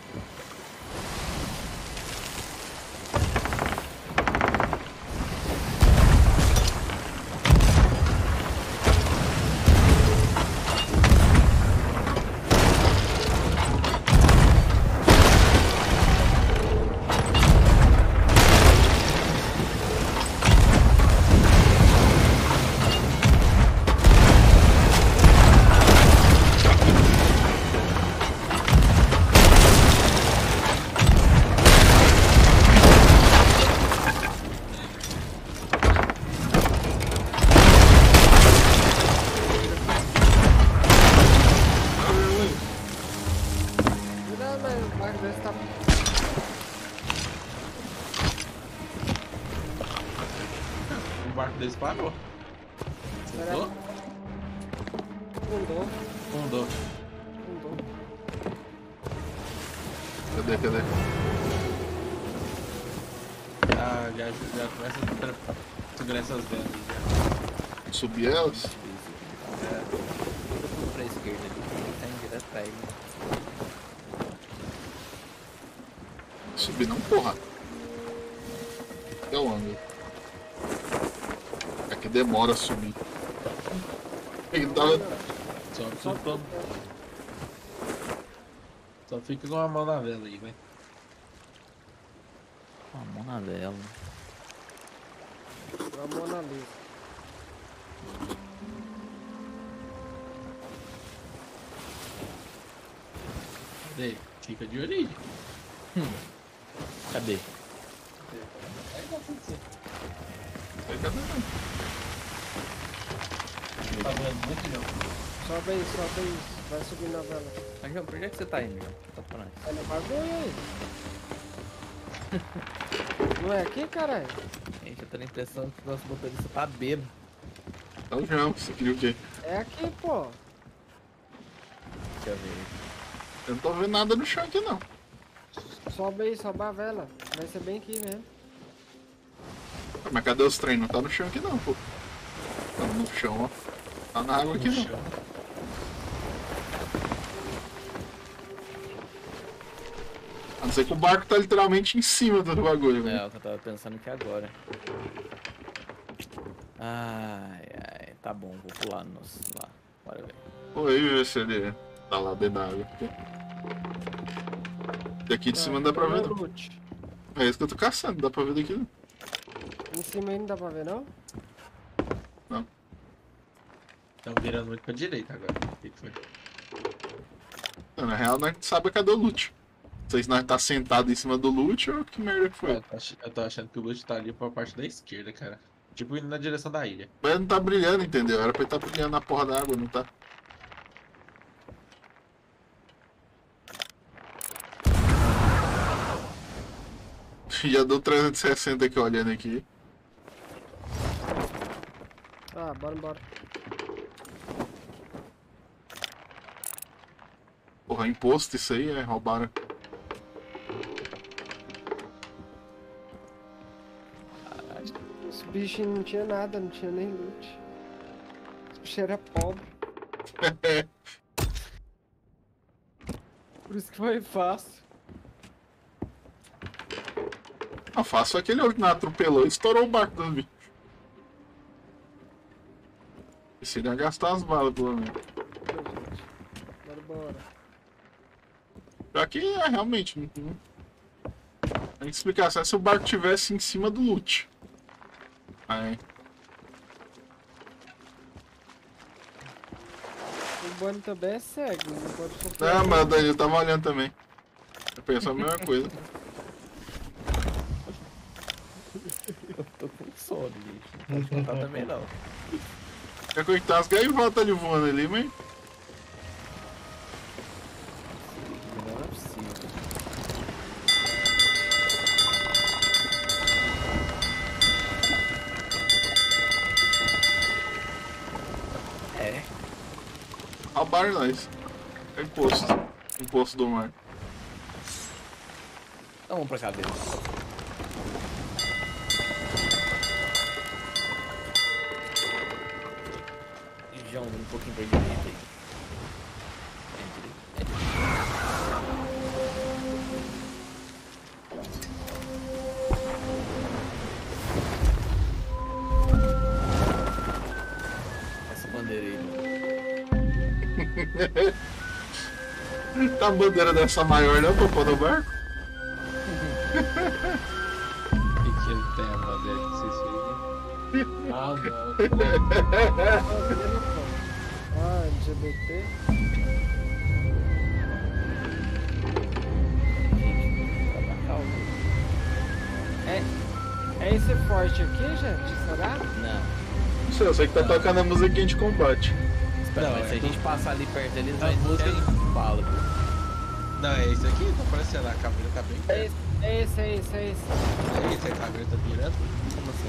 C: Cuidado, mas o barco desse tá.
B: O barco deles parou.
C: Será
B: Fundou?
C: que fundou?
B: Fundou.
C: Fundou.
A: Cadê, cadê?
B: Ah, já, já começa a tra- segurar essas vendas. Já.
A: Subir elas?
B: É.
D: Tudo pra esquerda ali. Tá indo direto pra ele.
A: Subir não, porra. É o ângulo. É que demora a subir. Ele tava.
B: Só,
C: Só
B: só, só fica com a mão na vela aí, vai.
D: Uma mão na vela.
C: A Mona Lisa.
B: Cadê? Fica de olho aí.
D: Cadê?
B: Aí tá tudo certo.
A: Cadê?
B: Tá vendo? Muito não.
C: Sobe aí, sobe aí. Vai subir na vela.
D: Mas, João, por que que você tá indo, João? Tá pra nós.
C: É no bagulho aí. Não é aqui, caralho?
D: Gente, eu tô na impressão que o nosso motorista tá bêbado.
A: É o João, você queria o quê?
C: É aqui, pô.
D: Deixa eu ver.
A: Eu não tô vendo nada no chão aqui, não.
C: Sobe aí, sobe a vela. Vai ser bem aqui mesmo.
A: Mas cadê os trem? Não tá no chão aqui, não, pô. Tá no chão, ó. Tá na água aqui,
B: No
A: não.
B: chão.
A: A não ser que o barco tá literalmente em cima do bagulho,
D: É,
A: velho.
D: o que eu tava pensando aqui agora. Ai, ai. Tá bom, vou pular no nosso lá. Bora ver.
A: Pô, aí ver se ele tá lá dentro da água. Daqui de cima não dá pra ver, não.
C: Loot.
A: É isso que eu tô caçando, dá pra ver daqui, não.
C: Em cima aí não dá pra ver, não?
B: Estão virando muito pra direita agora. O que que foi?
A: Não, na real, nós não sabemos cadê o loot. Não sei se nós tá sentado em cima do loot ou que merda que foi.
B: Eu tô, ach- eu tô achando que o loot tá ali pra parte da esquerda, cara. Tipo indo na direção da ilha.
A: Mas não tá brilhando, entendeu? Era pra ele tá brilhando na porra da água, não tá? Já deu trezentos e sessenta aqui olhando aqui.
C: Ah, bora embora.
A: Porra, imposto isso aí, é, roubaram.
C: Os bichos não tinha nada, não tinha nem loot. Os bichos eram pobres. Por isso que foi fácil.
A: Ah, fácil aquele outro que não atropelou e estourou o barco do bicho. Precisa ia gastar as balas, pelo menos.
C: Bora, bora.
A: Já que é realmente. Não, não... Tem que explicar só se o barco tivesse em cima do loot. Aí.
C: O Bunny também é cego, não pode sofrer.
A: Não, mas daí eu tava olhando também. Eu penso a mesma coisa.
D: Eu tô com sono, bicho. Não pode contar também não.
A: Quer cortar as gaivotas ali voando ali, mas.
D: Não é possível. É.
A: Roubaram nós. É imposto. Imposto do mar.
D: Então vamos pra cadeira. João, um pouquinho pra direita aí. É direita. É. Essa bandeira aí, mano.
A: Tá a bandeira dessa maior não pra pôr no barco?
B: O que que ele tem a bandeira que vocês fez? Ah, não.
C: Ah, L G B T. É, é esse forte aqui, gente? Será?
D: Não.
A: Não sei, eu sei que tá tocando a musiquinha de combate.
D: Espera,
B: Não,
D: mas se
B: é
D: a gente
B: do-
D: passar ali perto deles,
B: A
D: vai
B: música-
D: ter bala.
B: Não, é esse aqui? Tá parecendo, a caveira tá bem
C: É
B: perto.
C: esse, é esse, é esse, é esse.
B: É esse, a caveira tá virando.
D: Como assim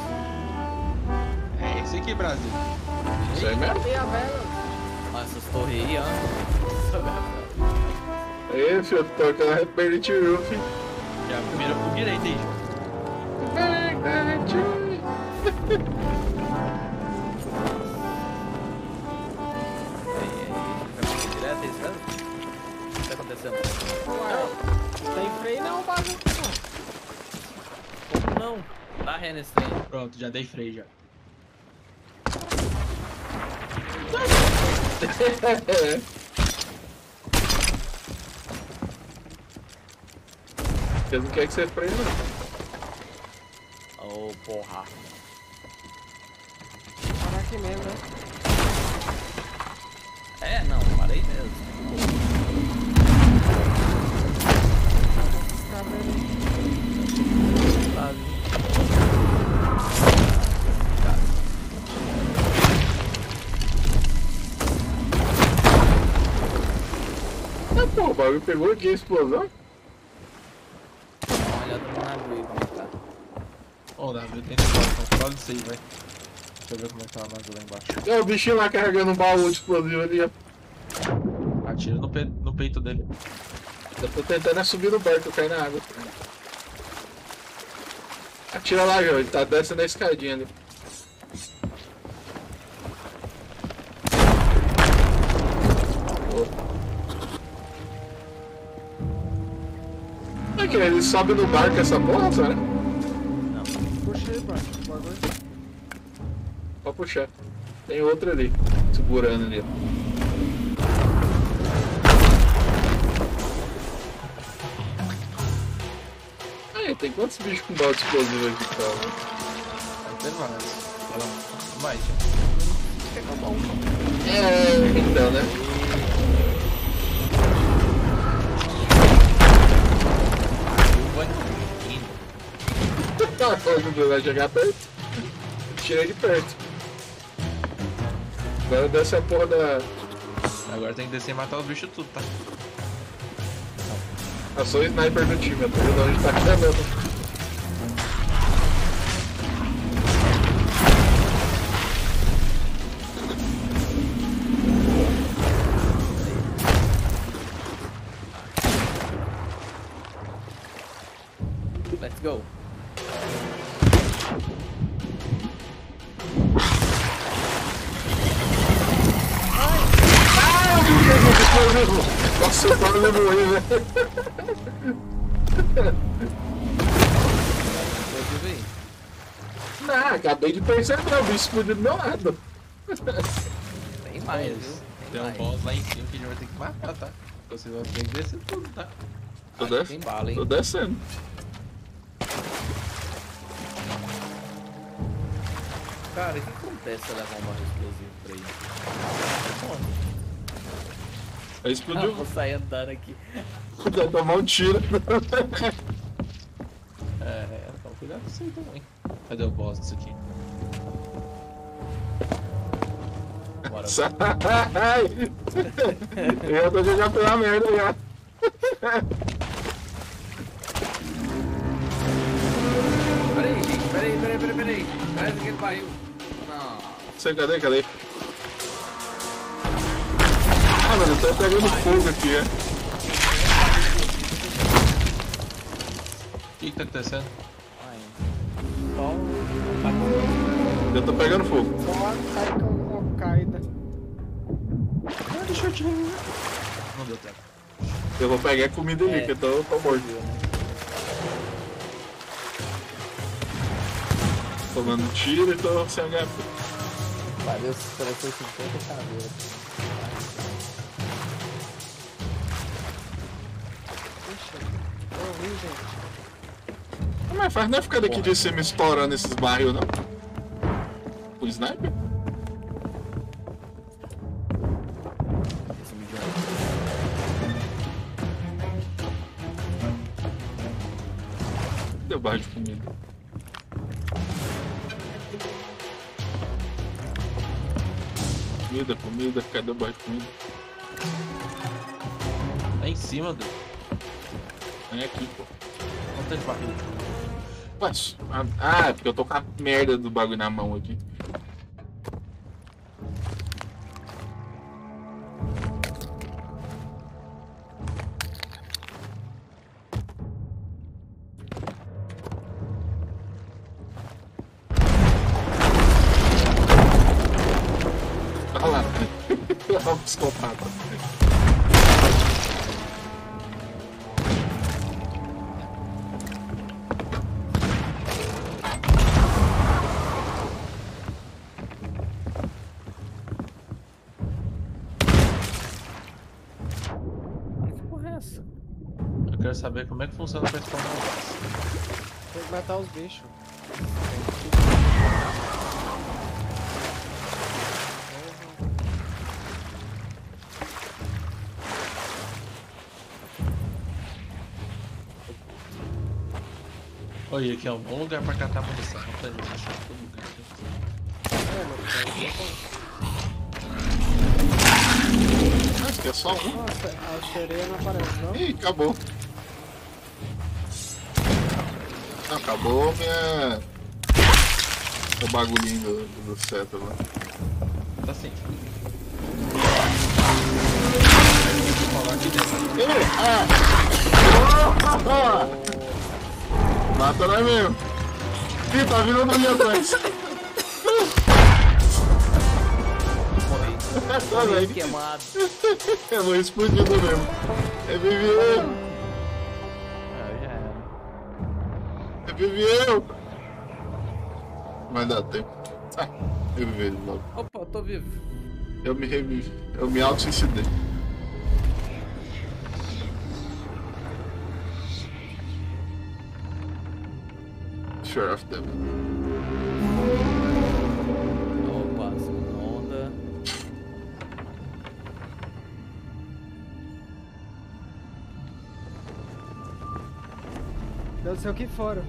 D: é esse?
B: É esse aqui, Brasil.
A: Isso aí mesmo?
C: E a vela?
D: Olha essas torres aí, ó.
A: Aí, filho, tocando Reperit Roof.
B: Já vira pro direito aí, João.
D: Aí, aí, vai fazer direto, é isso mesmo? O que tá acontecendo?
C: Ué, tem freio não, bagulho.
D: Como não? Dá ré nesse trem.
B: Pronto, já dei freio já.
A: Eles não querem que você freie, não.
D: Ô, porra.
C: Parar aqui mesmo, né?
D: É, não, parei mesmo.
C: Tá vendo?
D: Sabe?
A: Ah, pô, o bagulho pegou aqui a explosão.
D: Dá uma olhada no navio aí, como é que tá.
B: Ó, o navio tem negócio, então fala disso aí, vai. Deixa eu ver como é que tá o navio lá embaixo.
A: É o bichinho lá carregando um baú de explosivo ali, ó.
B: Atira no, pe no peito dele.
A: Eu tô tentando é subir no barco, cair na água. Atira lá, João, ele tá descendo a escadinha ali. Como é que é? Ele sobe no barco essa porra, sabe?
D: Não.
C: Puxei, mano. O bagulho.
A: Pode puxar. Tem outro ali, segurando ali. tem quantos bichos com balde explosivo aqui, cara?
B: Vai ter mais. Vai,
D: Pegar uma uma.
A: É, então, né? Não vai chegar perto. Tira de perto. Agora desce a porra da.
B: Agora tem que descer e matar os bichos tudo, tá?
A: Eu sou o sniper do time, eu tô vendo onde tá tirando.
D: Let's go.
A: Nossa, eu quase morri, velho.
D: Pode ver.
A: Não, acabei de perceber, o bicho explodiu do meu lado.
D: Tem mais, viu?
B: Tem um
D: mais.
B: boss lá em cima que a gente vai ter que matar, tá? Você vai ter que descer tudo, tá?
A: Tô,
D: Aqui
A: des...
D: tem bala, hein?
A: Tô descendo.
D: Cara, o que acontece se eu levar um barril explosivo pra ele?
A: Aí
D: Ah,
A: explodiu.
D: vou sair andando aqui.
A: Vai tomar um tiro.
B: É, então cuidado com isso aí também. Cadê o boss disso aqui?
D: Bora.
A: Sai! Eu tô jogando pela merda já.
D: Peraí, gente, peraí, peraí, peraí, peraí. Traz aquele barril. Não.
A: Sei, cadê, cadê? Ah, mano, eu tô pegando fogo aqui, é.
B: O que que tá acontecendo?
D: Ai. Só um.
A: Eu tô pegando fogo.
C: Só sai com Al-Qaeda.
B: Ah, deixa eu tirar. Não deu tempo.
A: Eu vou pegar comida ali,
D: É.
A: que eu tô, tô morto. Tomando tiro e tô sem H P.
D: Valeu, pareceu cinquenta caveiras.
C: Puxa, eu vi, gente.
A: Mas faz não é ficar daqui de cima estourando esses barril, não? O sniper?
D: Esse milhão.
A: Deu barra de comida. Comida, comida, cadê o barra de comida?
B: Lá em cima, do.
A: É aqui, pô.
B: Não tem barril.
A: Ué, ah, é porque eu tô com a merda do bagulho na mão aqui. Olha lá. Olha o psicopata.
D: Que porra é essa?
B: Eu quero saber como é que funciona pra spawnar um boss.
C: Tem que matar os bichos.
B: Olha, aqui é um bom lugar pra catar munição. Não tem munição em todo lugar.
C: É, mano, tem que-
A: Ah, isso aqui é só um.
C: Nossa, a sereia não aparece, não?
A: Ih, acabou. Não, acabou minha. O bagulhinho do, do seto lá.
B: Tá sim. Vou falar aqui dentro.
A: Ih, ah! Mata nós mesmo. Ih, tá vindo ali atrás. Tá,
D: Morri
A: velho.
D: queimado.
A: Eu vou explodindo mesmo. Revive ele.
D: Ah, já era.
A: Revive eu. Vai dar tempo. Ah, revive ele logo.
D: Opa, eu tô vivo.
A: Eu me revivo. Eu me auto-suicidei. Picture of them.
D: Opa, segunda onda.
C: Deve ser aqui fora.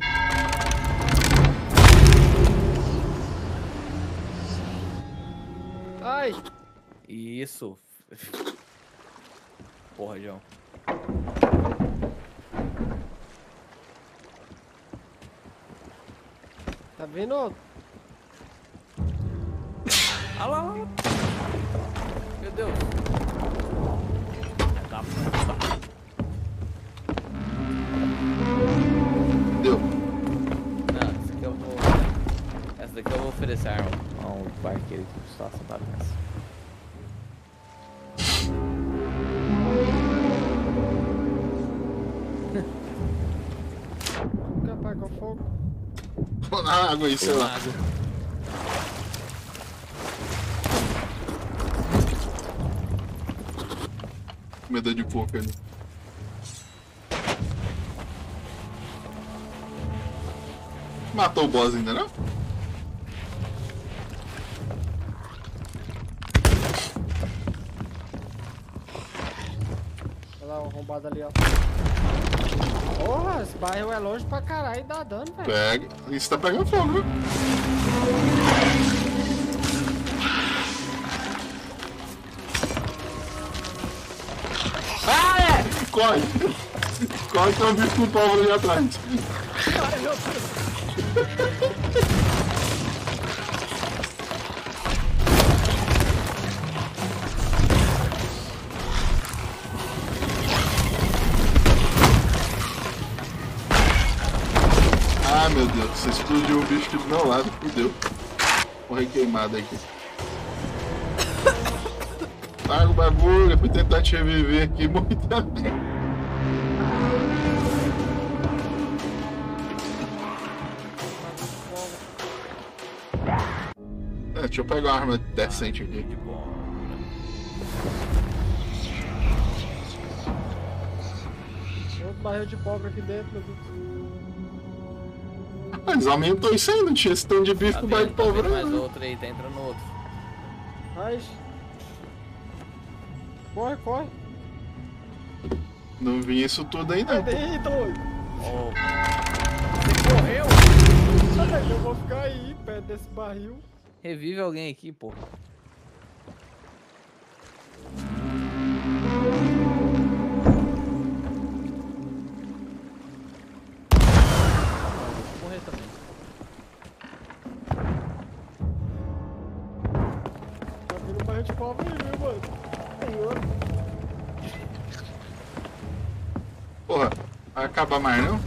C: Ai!
D: Isso. Porra, João.
C: Tá vendo?
D: Ah lá, lá, lá. Meu Deus. É da puta.
A: Deu.
D: Não, essa aqui eu vou. Essa daqui eu vou oferecer arma a um barqueiro que está sentado nessa.
C: Nunca apaga o fogo.
A: Vou na água aí, sei lá.
D: Água.
A: Comedor de porco ali. Matou o boss ainda, não?
C: Olha lá o arrombado ali, ó. Porra, esse barril é longe pra caralho e dá dano, velho.
A: Pega. Isso tá pegando fogo, viu? Ah, é! Corre! Corre, tem um bicho com pólvora ali atrás. Ah, meu Deus, você explodiu o bicho aqui do meu lado, fudeu. Morri queimado aqui. Larga o bagulho, fui tentar te reviver aqui, morri também. É, deixa eu pegar uma arma decente aqui.
D: De bom.
C: Tem outro barril de pobre aqui dentro, meu Deus.
A: Mas aumentou isso aí, não tinha esse tanto de bife
D: Tá
A: com barril de
D: vendo? Tá
A: pólvora.
D: vendo mais
A: não.
D: outro aí, tá entrando outro.
C: Mas... Corre, corre.
A: Não vi isso tudo aí,
C: Sai
A: não.
C: daí, doido.
D: Oh. Você correu?
C: Ai, eu vou ficar aí, perto desse barril.
D: Revive alguém aqui, pô. Vou morrer também.
C: Tá vindo um barril de pobre aí, viu, mano? Tem outro.
A: Porra, vai acabar mais não?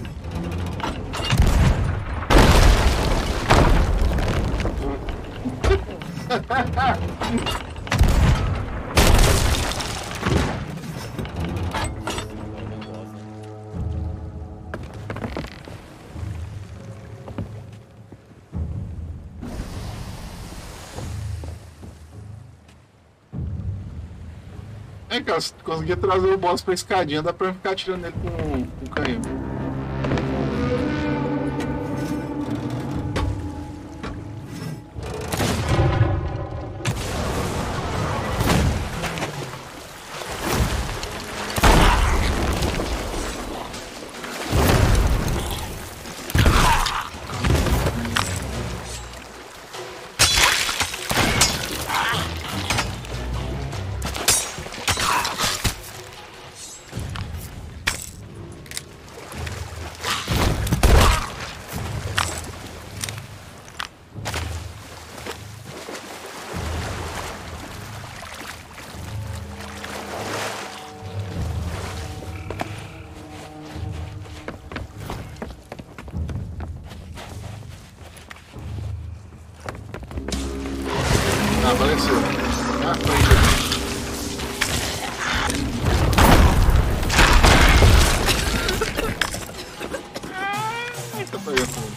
A: É, cara, se tu conseguir trazer o boss pra escadinha, dá pra ficar atirando nele com, com o canhão. Ah, apareceu. Na frente aqui. Ai, tá pegando fogo.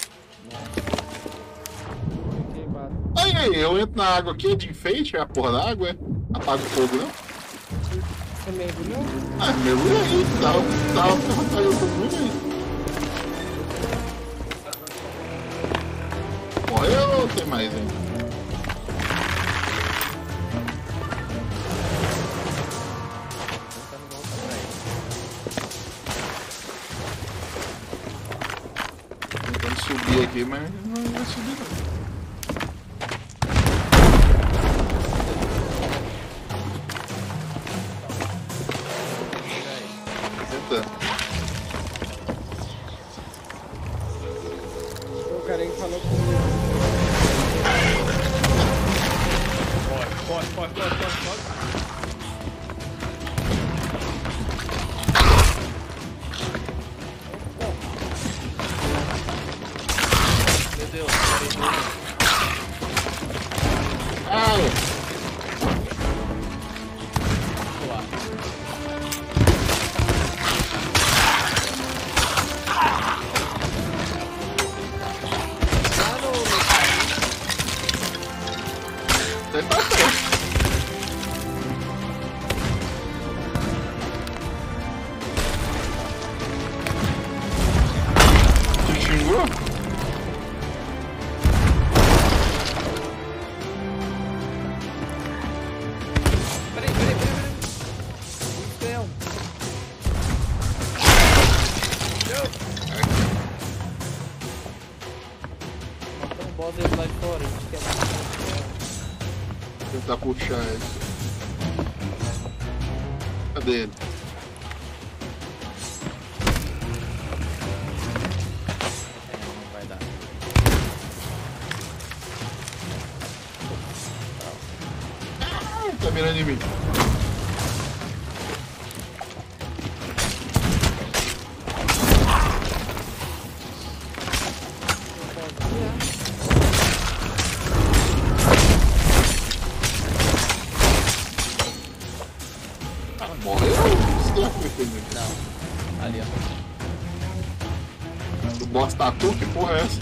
C: Queimado.
A: Aí, aí, eu entro na água aqui de enfeite, é a porra da água, é? Apaga o fogo, não?
C: Você mergulhou?
A: Ah, mergulha aí, tá, tá, tá, tá, eu tô muito aí. ou tem mais ainda?
D: Tentando voltar pra ele.
A: Tentando subir aqui, mas não vai subir não. Tentando.
C: O cara que falou comigo.
B: Corre, corre, corre, corre, corre, corre.
D: Meu Deus, parei dele.
A: Ai!
D: Vou lá.
A: Sai pra frente. Te xingou?
D: Peraí, peraí, peraí, peraí. Céu. Matou um boss aí lá de fora. A gente quer matar.
A: Tentar puxar ele. Cadê ele?
D: Não vai dar.
A: Ah, tá mirando em mim. Morreu? Será que foi feio?
D: Não. Ali, ó.
A: O boss tatu? Que porra é essa?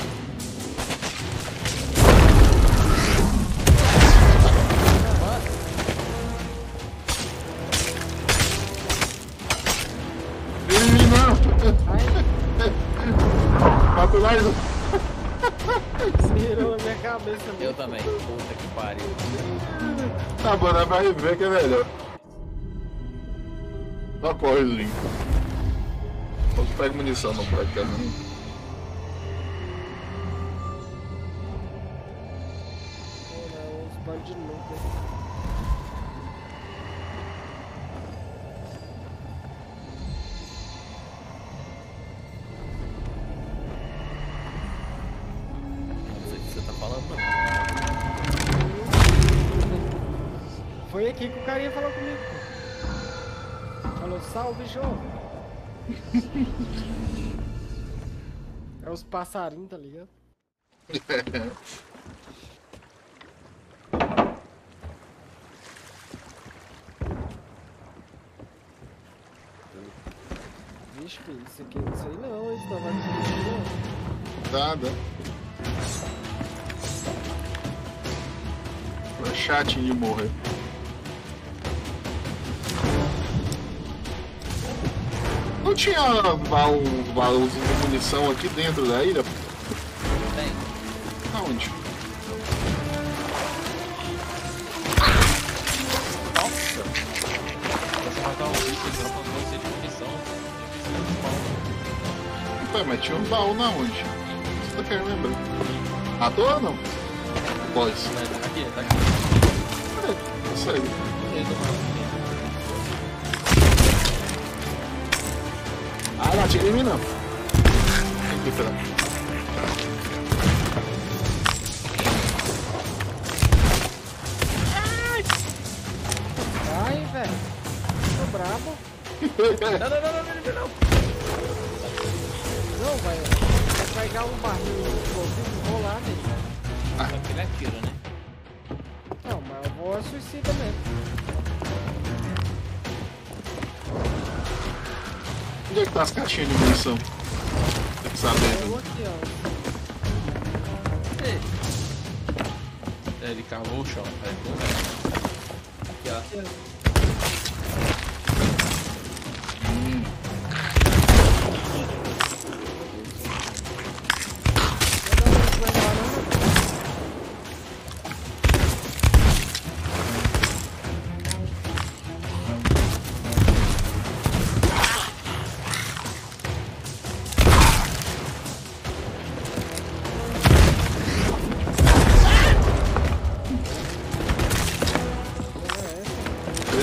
A: Ih, não! Matou mais um.
C: Mirou na minha cabeça.
D: Eu também. Puta que pariu.
A: Tá bom, dá pra rever que é melhor. Só corre, Link. Só que pega munição, não pode também.
C: Os bandidos não.
D: Não sei o que você tá falando, não.
C: Foi aqui que o carinha falou comigo. Falou, salve, João. É os passarinhos, tá ligado? Vixe, filho, isso aqui eu não sei não, isso não vai me
A: Nada. Foi chatinho de morrer. Não tinha baú, baúzinho de munição aqui dentro da ilha?
D: Tem.
A: Aonde?
B: Nossa! Você matar um bicho, ele dropa você de munição.
A: Ué, mas tinha um baú na onde? Você tá querendo lembrar? À toa ou não? Pois.
B: Tá aqui, tá aqui.
A: É, isso aí.
B: Beleza, mano.
A: Ah, não, tira em mim não. Tem que esperar.
C: Ai, velho. Tô brabo.
D: Não, não, não, não, não, não.
C: Não, vai. Vai pegar um barril explosivo e rolar nele.
D: Só que ele atira, né?
C: Não, mas eu vou a suicida mesmo.
A: Onde é que tá as caixinhas de munição? Tem que saber.
C: Eu vou aqui, ó.
D: Ei,
B: É, ele cavou o chão. É, pô,
D: aqui, ó.
C: Aqui, ó.
A: Hum.
C: Não dá pra levar, não.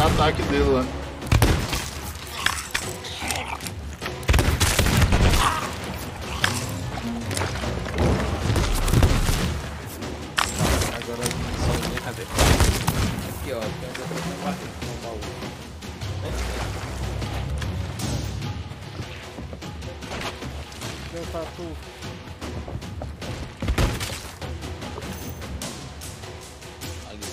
A: ataque dele lá.
B: Agora sozinha, cadê?
D: Aqui, ó. Tem um barril com o baú.
C: Meu tatu.
D: Ali.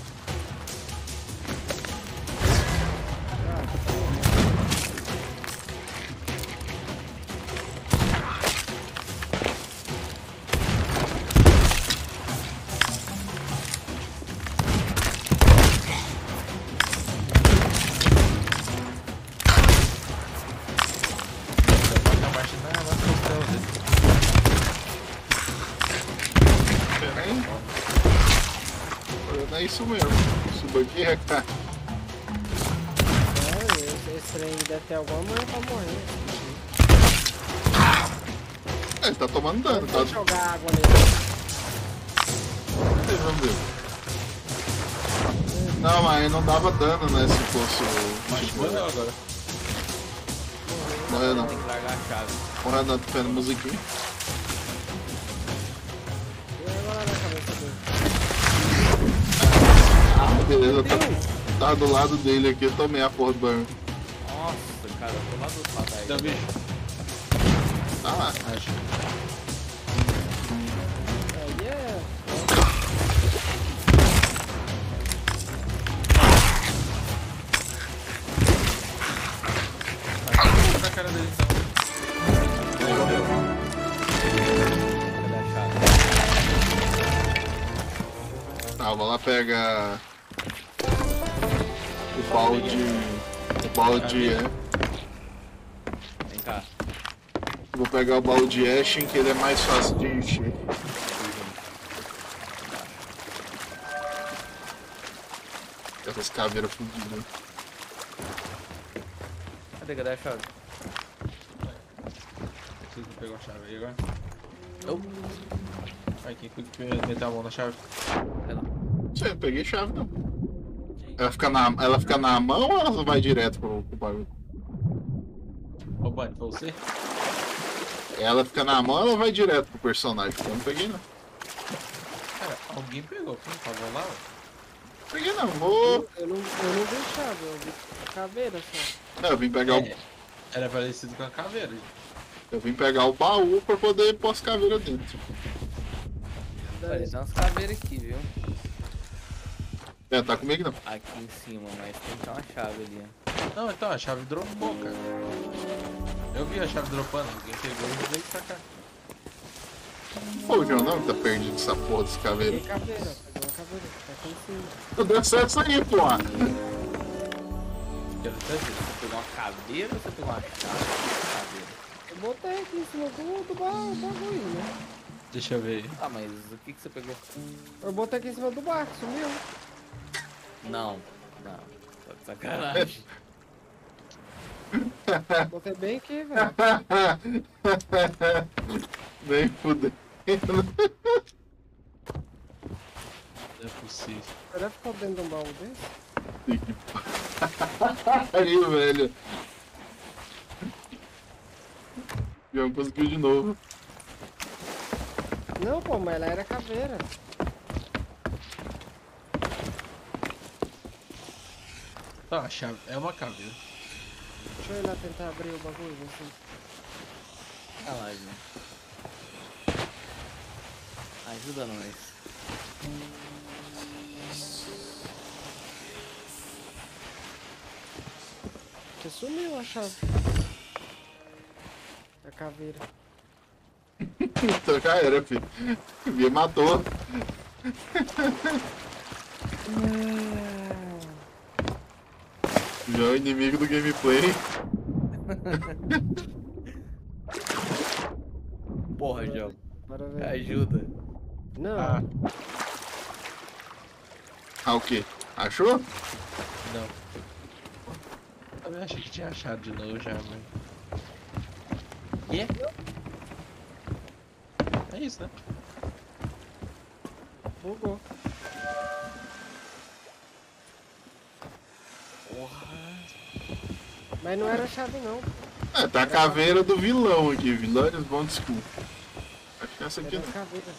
B: Bota a marcha na, nas costelas dele.
A: Peraí. Não é isso mesmo. Suba aqui, cara.
C: É, esse, esse trem deve ter alguma manhã pra morrer.
A: É, ele tá tomando dano, tá?
C: Vou jogar água nele.
A: Vamos ver. Não, mas não dava dano, né? Se fosse o.
B: Mas morreu agora.
A: Morreu não.
D: Tem que largar a chave.
A: Morreu não, tô vendo musiquinha.
C: E agora na cabeça dele.
A: Ah, beleza, tá, tá do lado dele aqui, eu tomei a porra do banho.
D: Nossa, cara, eu tô lá do outro lado aí.
B: Então, bicho.
A: Tá lá.
B: Acho.
C: Aí é.
B: Na cara dele então. Ele morreu.
D: Cadê a chave?
A: Tá, vou lá pegar o balde. O balde é.
D: Vem cá.
A: Vou pegar o balde Ashen, que ele é mais fácil de encher. Essas caveiras fodidas.
D: Cadê, cadê a chave?
B: Preciso pegar a chave aí agora.
D: Eu?
B: Vai, quem foi que meteu a mão na chave?
D: Sei lá.
A: Não sei, eu peguei chave não. Ela fica na, ela fica na mão ou ela vai direto pro, pro bagulho?
B: Ô, Bunny, foi você?
A: Ela fica na mão ou ela vai direto pro personagem? Eu não peguei não.
B: Cara, alguém pegou. Quem tava lá? Ué?
A: Peguei não, vou.
C: Eu não, eu não vi chave, eu vi caveira só.
A: É, eu vim pegar o.
B: É, era parecido com a caveira. gente.
A: Eu vim pegar o baú pra poder pôr as caveiras dentro.
D: Olha, tem umas caveiras aqui, viu?
A: É, tá comigo não.
D: Aqui em cima, mas tem que ter uma chave ali, ó.
B: Não, então, a chave dropou, cara. Eu vi a chave dropando. Alguém pegou e veio pra cá.
A: Pô, o João não tá perdido essa porra dessa caveira.
C: Peguei caveira, peguei uma caveira, tá aqui em cima.
A: Eu dei acesso aí, porra.
B: Quero até ver.
D: Você pegou uma caveira ou você pegou uma chave? Caveira.
C: Eu botei aqui em cima do, do ba- bagulho, né?
B: Deixa eu ver.
D: Ah, mas o que que você pegou?
C: Eu botei aqui em cima do barco, sumiu.
D: Não, não. Tá de sacanagem.
C: Botei bem aqui, velho.
A: Nem fudendo.
B: Não é possível.
C: Será que ficou dentro de um baú desse?
A: Aí, velho. João conseguiu de novo.
C: Não, pô, mas ela era caveira.
B: Tá, a chave é uma caveira.
C: Deixa eu ir lá tentar abrir o bagulho, assim.
D: Olha lá, gente. Ajuda nós.
C: Porque sumiu a chave. A caveira.
A: Então já era, filho. Me matou. Já é o inimigo do gameplay.
D: Porra, João.
C: Bora ver.
D: Ajuda.
C: Não,
B: Ah,
A: Ah, o quê? Achou?
B: não. Eu achei que tinha achado de novo já, mas.
D: Quê?
B: É isso, né?
C: bugou.
B: Porra.
C: Mas não era chave não.
A: É, tá a caveira do vilão aqui, vilões bom desculpa. Acho que essa aqui
C: Era
A: não.
C: caveira.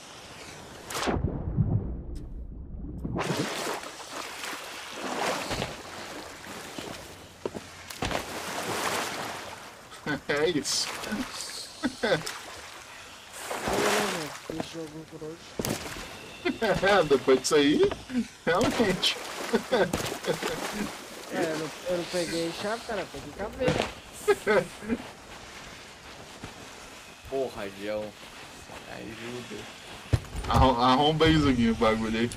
A: É isso.
C: Olha lá, gente. Esse jogo por hoje.
A: É, depois disso aí, realmente.
C: É, eu não, eu não peguei chave, cara. Eu peguei caveira.
D: Porra, Gel. Ajuda.
A: Arrom- Arromba isso aqui, o bagulho aí.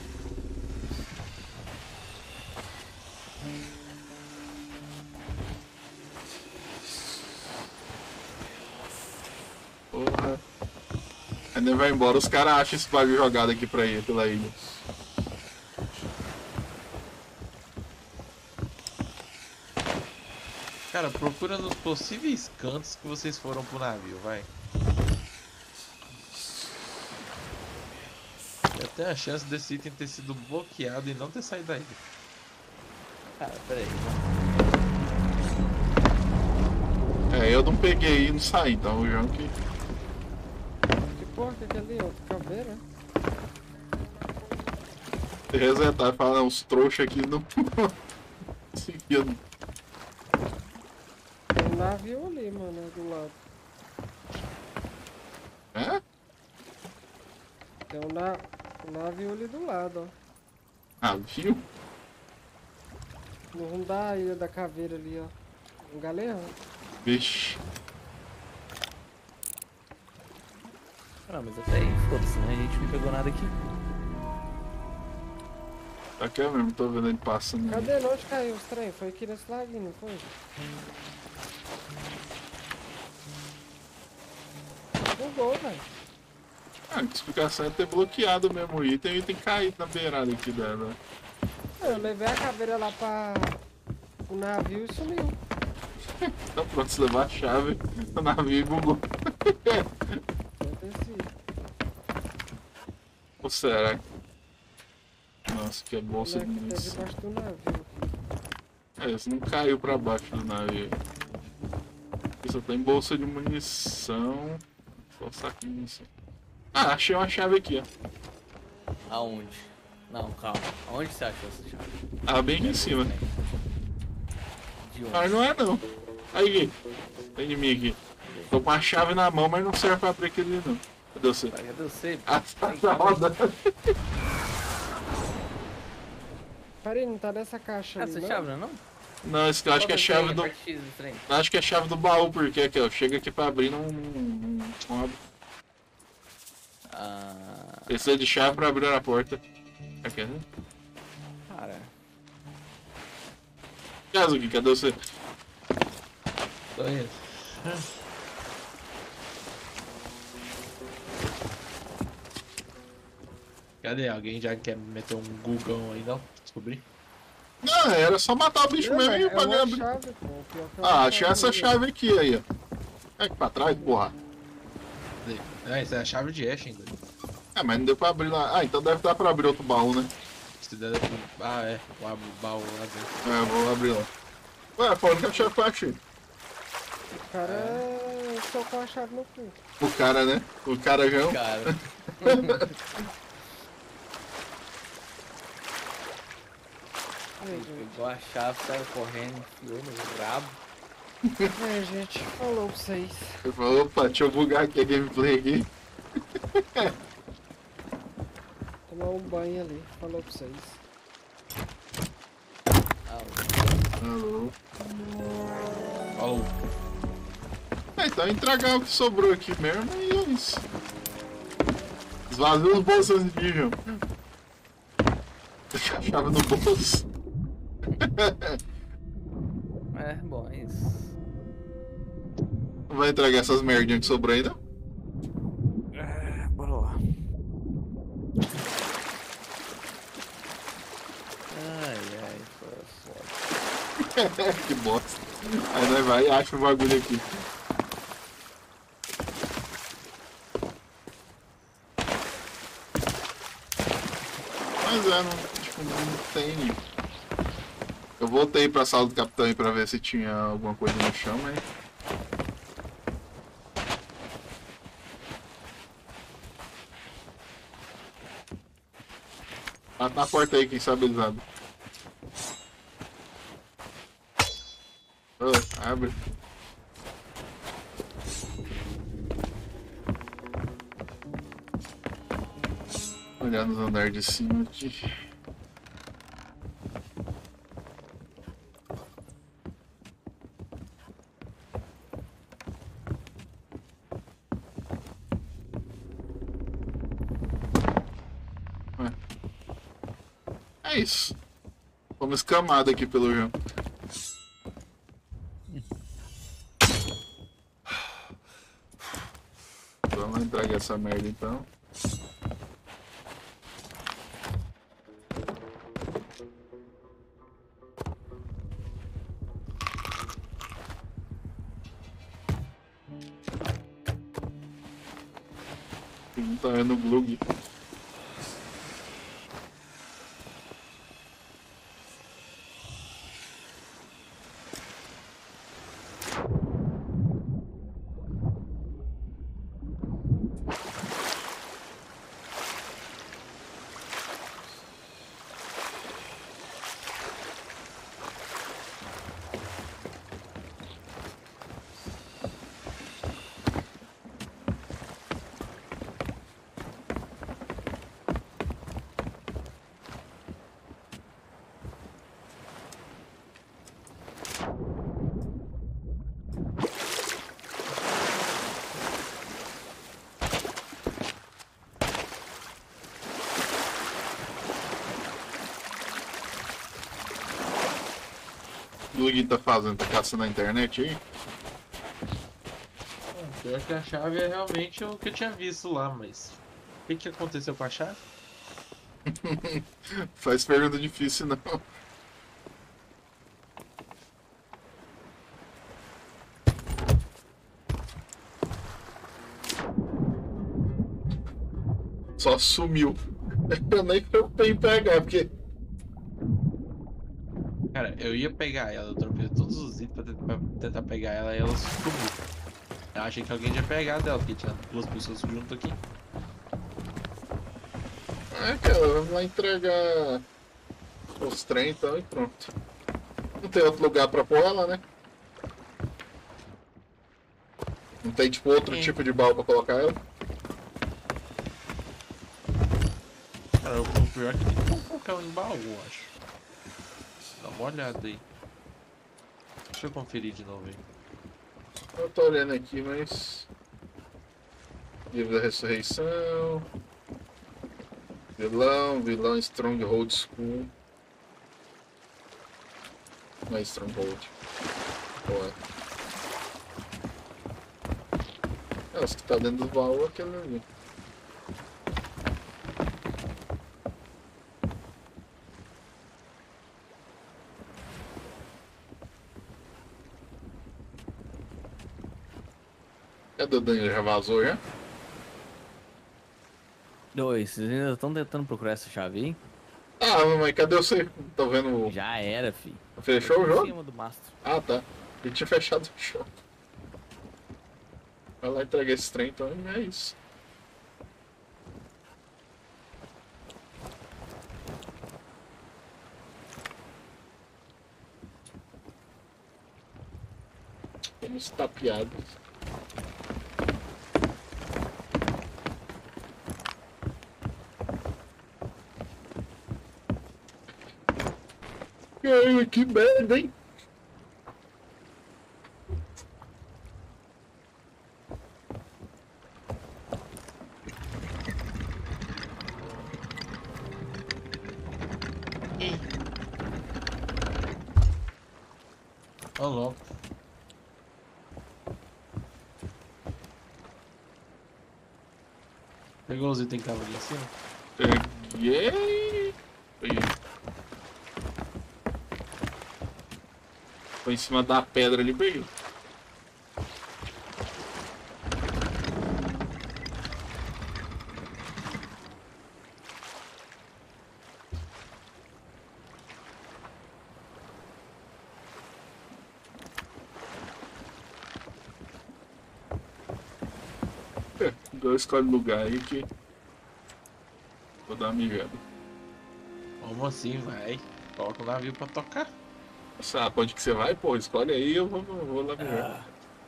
A: Porra. Ainda vai embora, os caras acham esse bagulho jogado aqui pra ir pela ilha.
B: Cara, procura nos possíveis cantos que vocês foram pro navio, vai. Tem até a chance desse item ter sido bloqueado e não ter saído da ilha.
D: Cara, peraí.
A: É, eu não peguei e não saí, então o João que.
C: Que porra que é aquele ali? Outro caveira?
A: Se resetar e falar, não, os trouxas aqui não. Seguindo.
C: Tem um navio ali, mano, do lado.
A: É?
C: Tem um, na... um navio ali do lado, ó.
A: Ah, viu?
C: No rumo da ilha da caveira ali, ó. Um galeão.
A: Vixe.
D: Não, mas até aí, foda-se, né? A gente não pegou nada aqui.
A: Aqui é mesmo, tô vendo ele passando.
C: Cadê? Onde caiu os trem? Foi aqui nesse laguinho, não foi? Bugou, velho.
A: Ah, a explicação é ter bloqueado mesmo o item e o item caído na beirada aqui dela.
C: Eu levei a caveira lá pra o navio e sumiu.
A: Então pronto, se levar a chave, o navio bugou.
C: Deve ter sido.
A: Ou será? Nossa, que é bolsa de
C: Moleque, tá
A: munição.
C: debaixo do navio.
A: É, isso não caiu pra baixo do navio. Aqui só tem bolsa de munição. Só saco de munição. Ah, achei uma chave aqui, ó.
D: Aonde? Não, calma. Aonde você achou essa chave?
A: Ah, bem aqui em cima.
D: De onde?
A: Mas não é não. Aí, Gui. Vem de mim aqui. Tô com a chave na mão, mas não serve pra abrir aquele não. Cadê você?
D: Cadê você?
A: Ah, tá
D: Ai,
A: tá rodando.
C: Peraí, não tá nessa caixa ali,
D: Essa
C: não?
D: chave, não é não?
A: Não, esse que eu acho que é a chave do.
D: Parte X do trem.
A: Acho que é a chave do baú, porque aqui, ó. Chega aqui pra abrir, não. não, não abre.
D: Ah,
A: Precisa de chave pra abrir a porta. Aqui, né?
D: cara.
A: Kazuki, cadê você?
B: Tô indo. Cadê? Alguém já quer meter um gugão aí, não? Descobri.
A: Não, era só matar o bicho
C: Não,
A: mesmo
C: é,
A: e
C: é
A: pra
C: uma
A: abrir.
C: chave, pô. Pior que é uma
A: Ah, achei essa
C: ali, ó.
A: chave aqui aí, ó. É aqui pra trás, porra.
B: É, isso é a chave de Ashen, doido.
A: É, mas não deu pra abrir lá. Ah, então deve dar pra abrir outro baú, né?
B: Se der pra... Ah, é. O ab- baú lá dentro.
A: É, vou abrir lá. Ué, foi a única chave que eu achei.
C: O cara socou a chave no cu.
A: O cara, né? O cara já é um...
D: Cara.
C: Aí, gente.
D: Pegou a chave, saiu correndo, enfiou no rabo.
C: É, gente, falou pra vocês.
A: Ele falou, opa, deixa eu bugar aqui a gameplay aqui.
C: Tomar um banho ali, falou pra vocês.
D: Ah,
A: Alô.
B: Falou.
A: É, então entregar o que sobrou aqui mesmo e é isso. Esvazia os bolsos de nível. Deixa a chave no bolso.
D: é, bom, é isso.
A: Não vai entregar essas merdinhas que sobrou ainda?
D: É, bora lá. Ai, ai, foi foda.
A: Que bosta. Aí nós vai e acha o bagulho aqui. Mas é, não, tipo, não tem. Eu voltei pra sala do capitão aí pra ver se tinha alguma coisa no chão, mas... Bate na porta aí, quem sabe eles abrem. Oh, abre. Olhar nos andares de cima aqui. É isso. Vamos escamada aqui pelo jogo. Vamos entregar essa merda então. Tá no glug. O Glug tá fazendo? Tá caçando na internet aí?
B: Ah, pior que a chave é realmente o que eu tinha visto lá, mas... O que que aconteceu com a chave?
A: Faz pergunta difícil não. Só sumiu. Eu nem preocupei em pegar, porque...
B: Cara, eu ia pegar ela, eu troquei todos os itens pra tentar, pra tentar pegar ela e ela sumiu. Eu achei que alguém tinha pegado ela, porque tinha duas pessoas junto aqui.
A: É, cara, vamos lá entregar os trem então e pronto. Não tem outro lugar pra pôr ela, né? Não tem tipo outro
B: Sim.
A: tipo de baú pra colocar ela?
B: Cara, o pior é que tem como colocar ela em baú, eu acho. Dá uma olhada aí. Deixa eu conferir de novo aí.
A: Eu tô olhando aqui, mas... Livro da Ressurreição... Vilão, vilão Stronghold School... Não é Stronghold... Boa. É, os que tá dentro do baú é aquele ali. Cadê o Daniel? Já vazou já?
D: Oi, vocês ainda estão tentando procurar essa chave aí?
A: Ah, mas cadê você? Tô vendo...
D: Já era, fi.
A: Fechou o
D: Em
A: jogo?
D: cima do mastro.
A: Ah, tá. Ele tinha fechado o show. Vai lá entregar esse trem, então é isso. Temos tapeados. Ai, que merda, hein?
B: Ó, louco. Pegou os itens que estavam ali em cima?
A: Peguei. Peguei. Foi em cima da pedra ali, peguei. Então escolhe lugar aí que. Vou dar uma mijada.
B: Como assim, vai? Coloca o navio pra tocar.
A: Sabe onde que você vai, pô? Escolhe aí, eu vou, vou lá mijar.
D: Ah.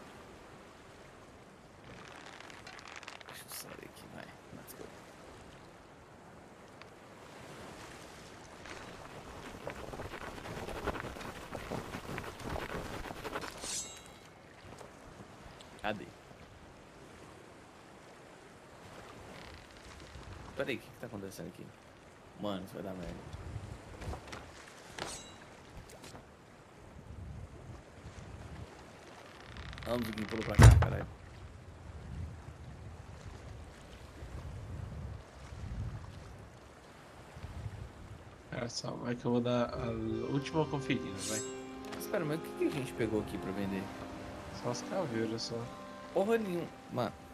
D: Deixa eu sair aqui, vai. Let's go. Cadê? Peraí, o que, que tá acontecendo aqui? Mano, isso vai dar merda. Vamos aqui, pulou pra cá, caralho.
B: É só, vai que eu vou dar a última conferida, vai.
D: Espera, mas o que, que a gente pegou aqui pra vender?
B: Só as caveiras, só.
D: Porra nenhuma. Mano,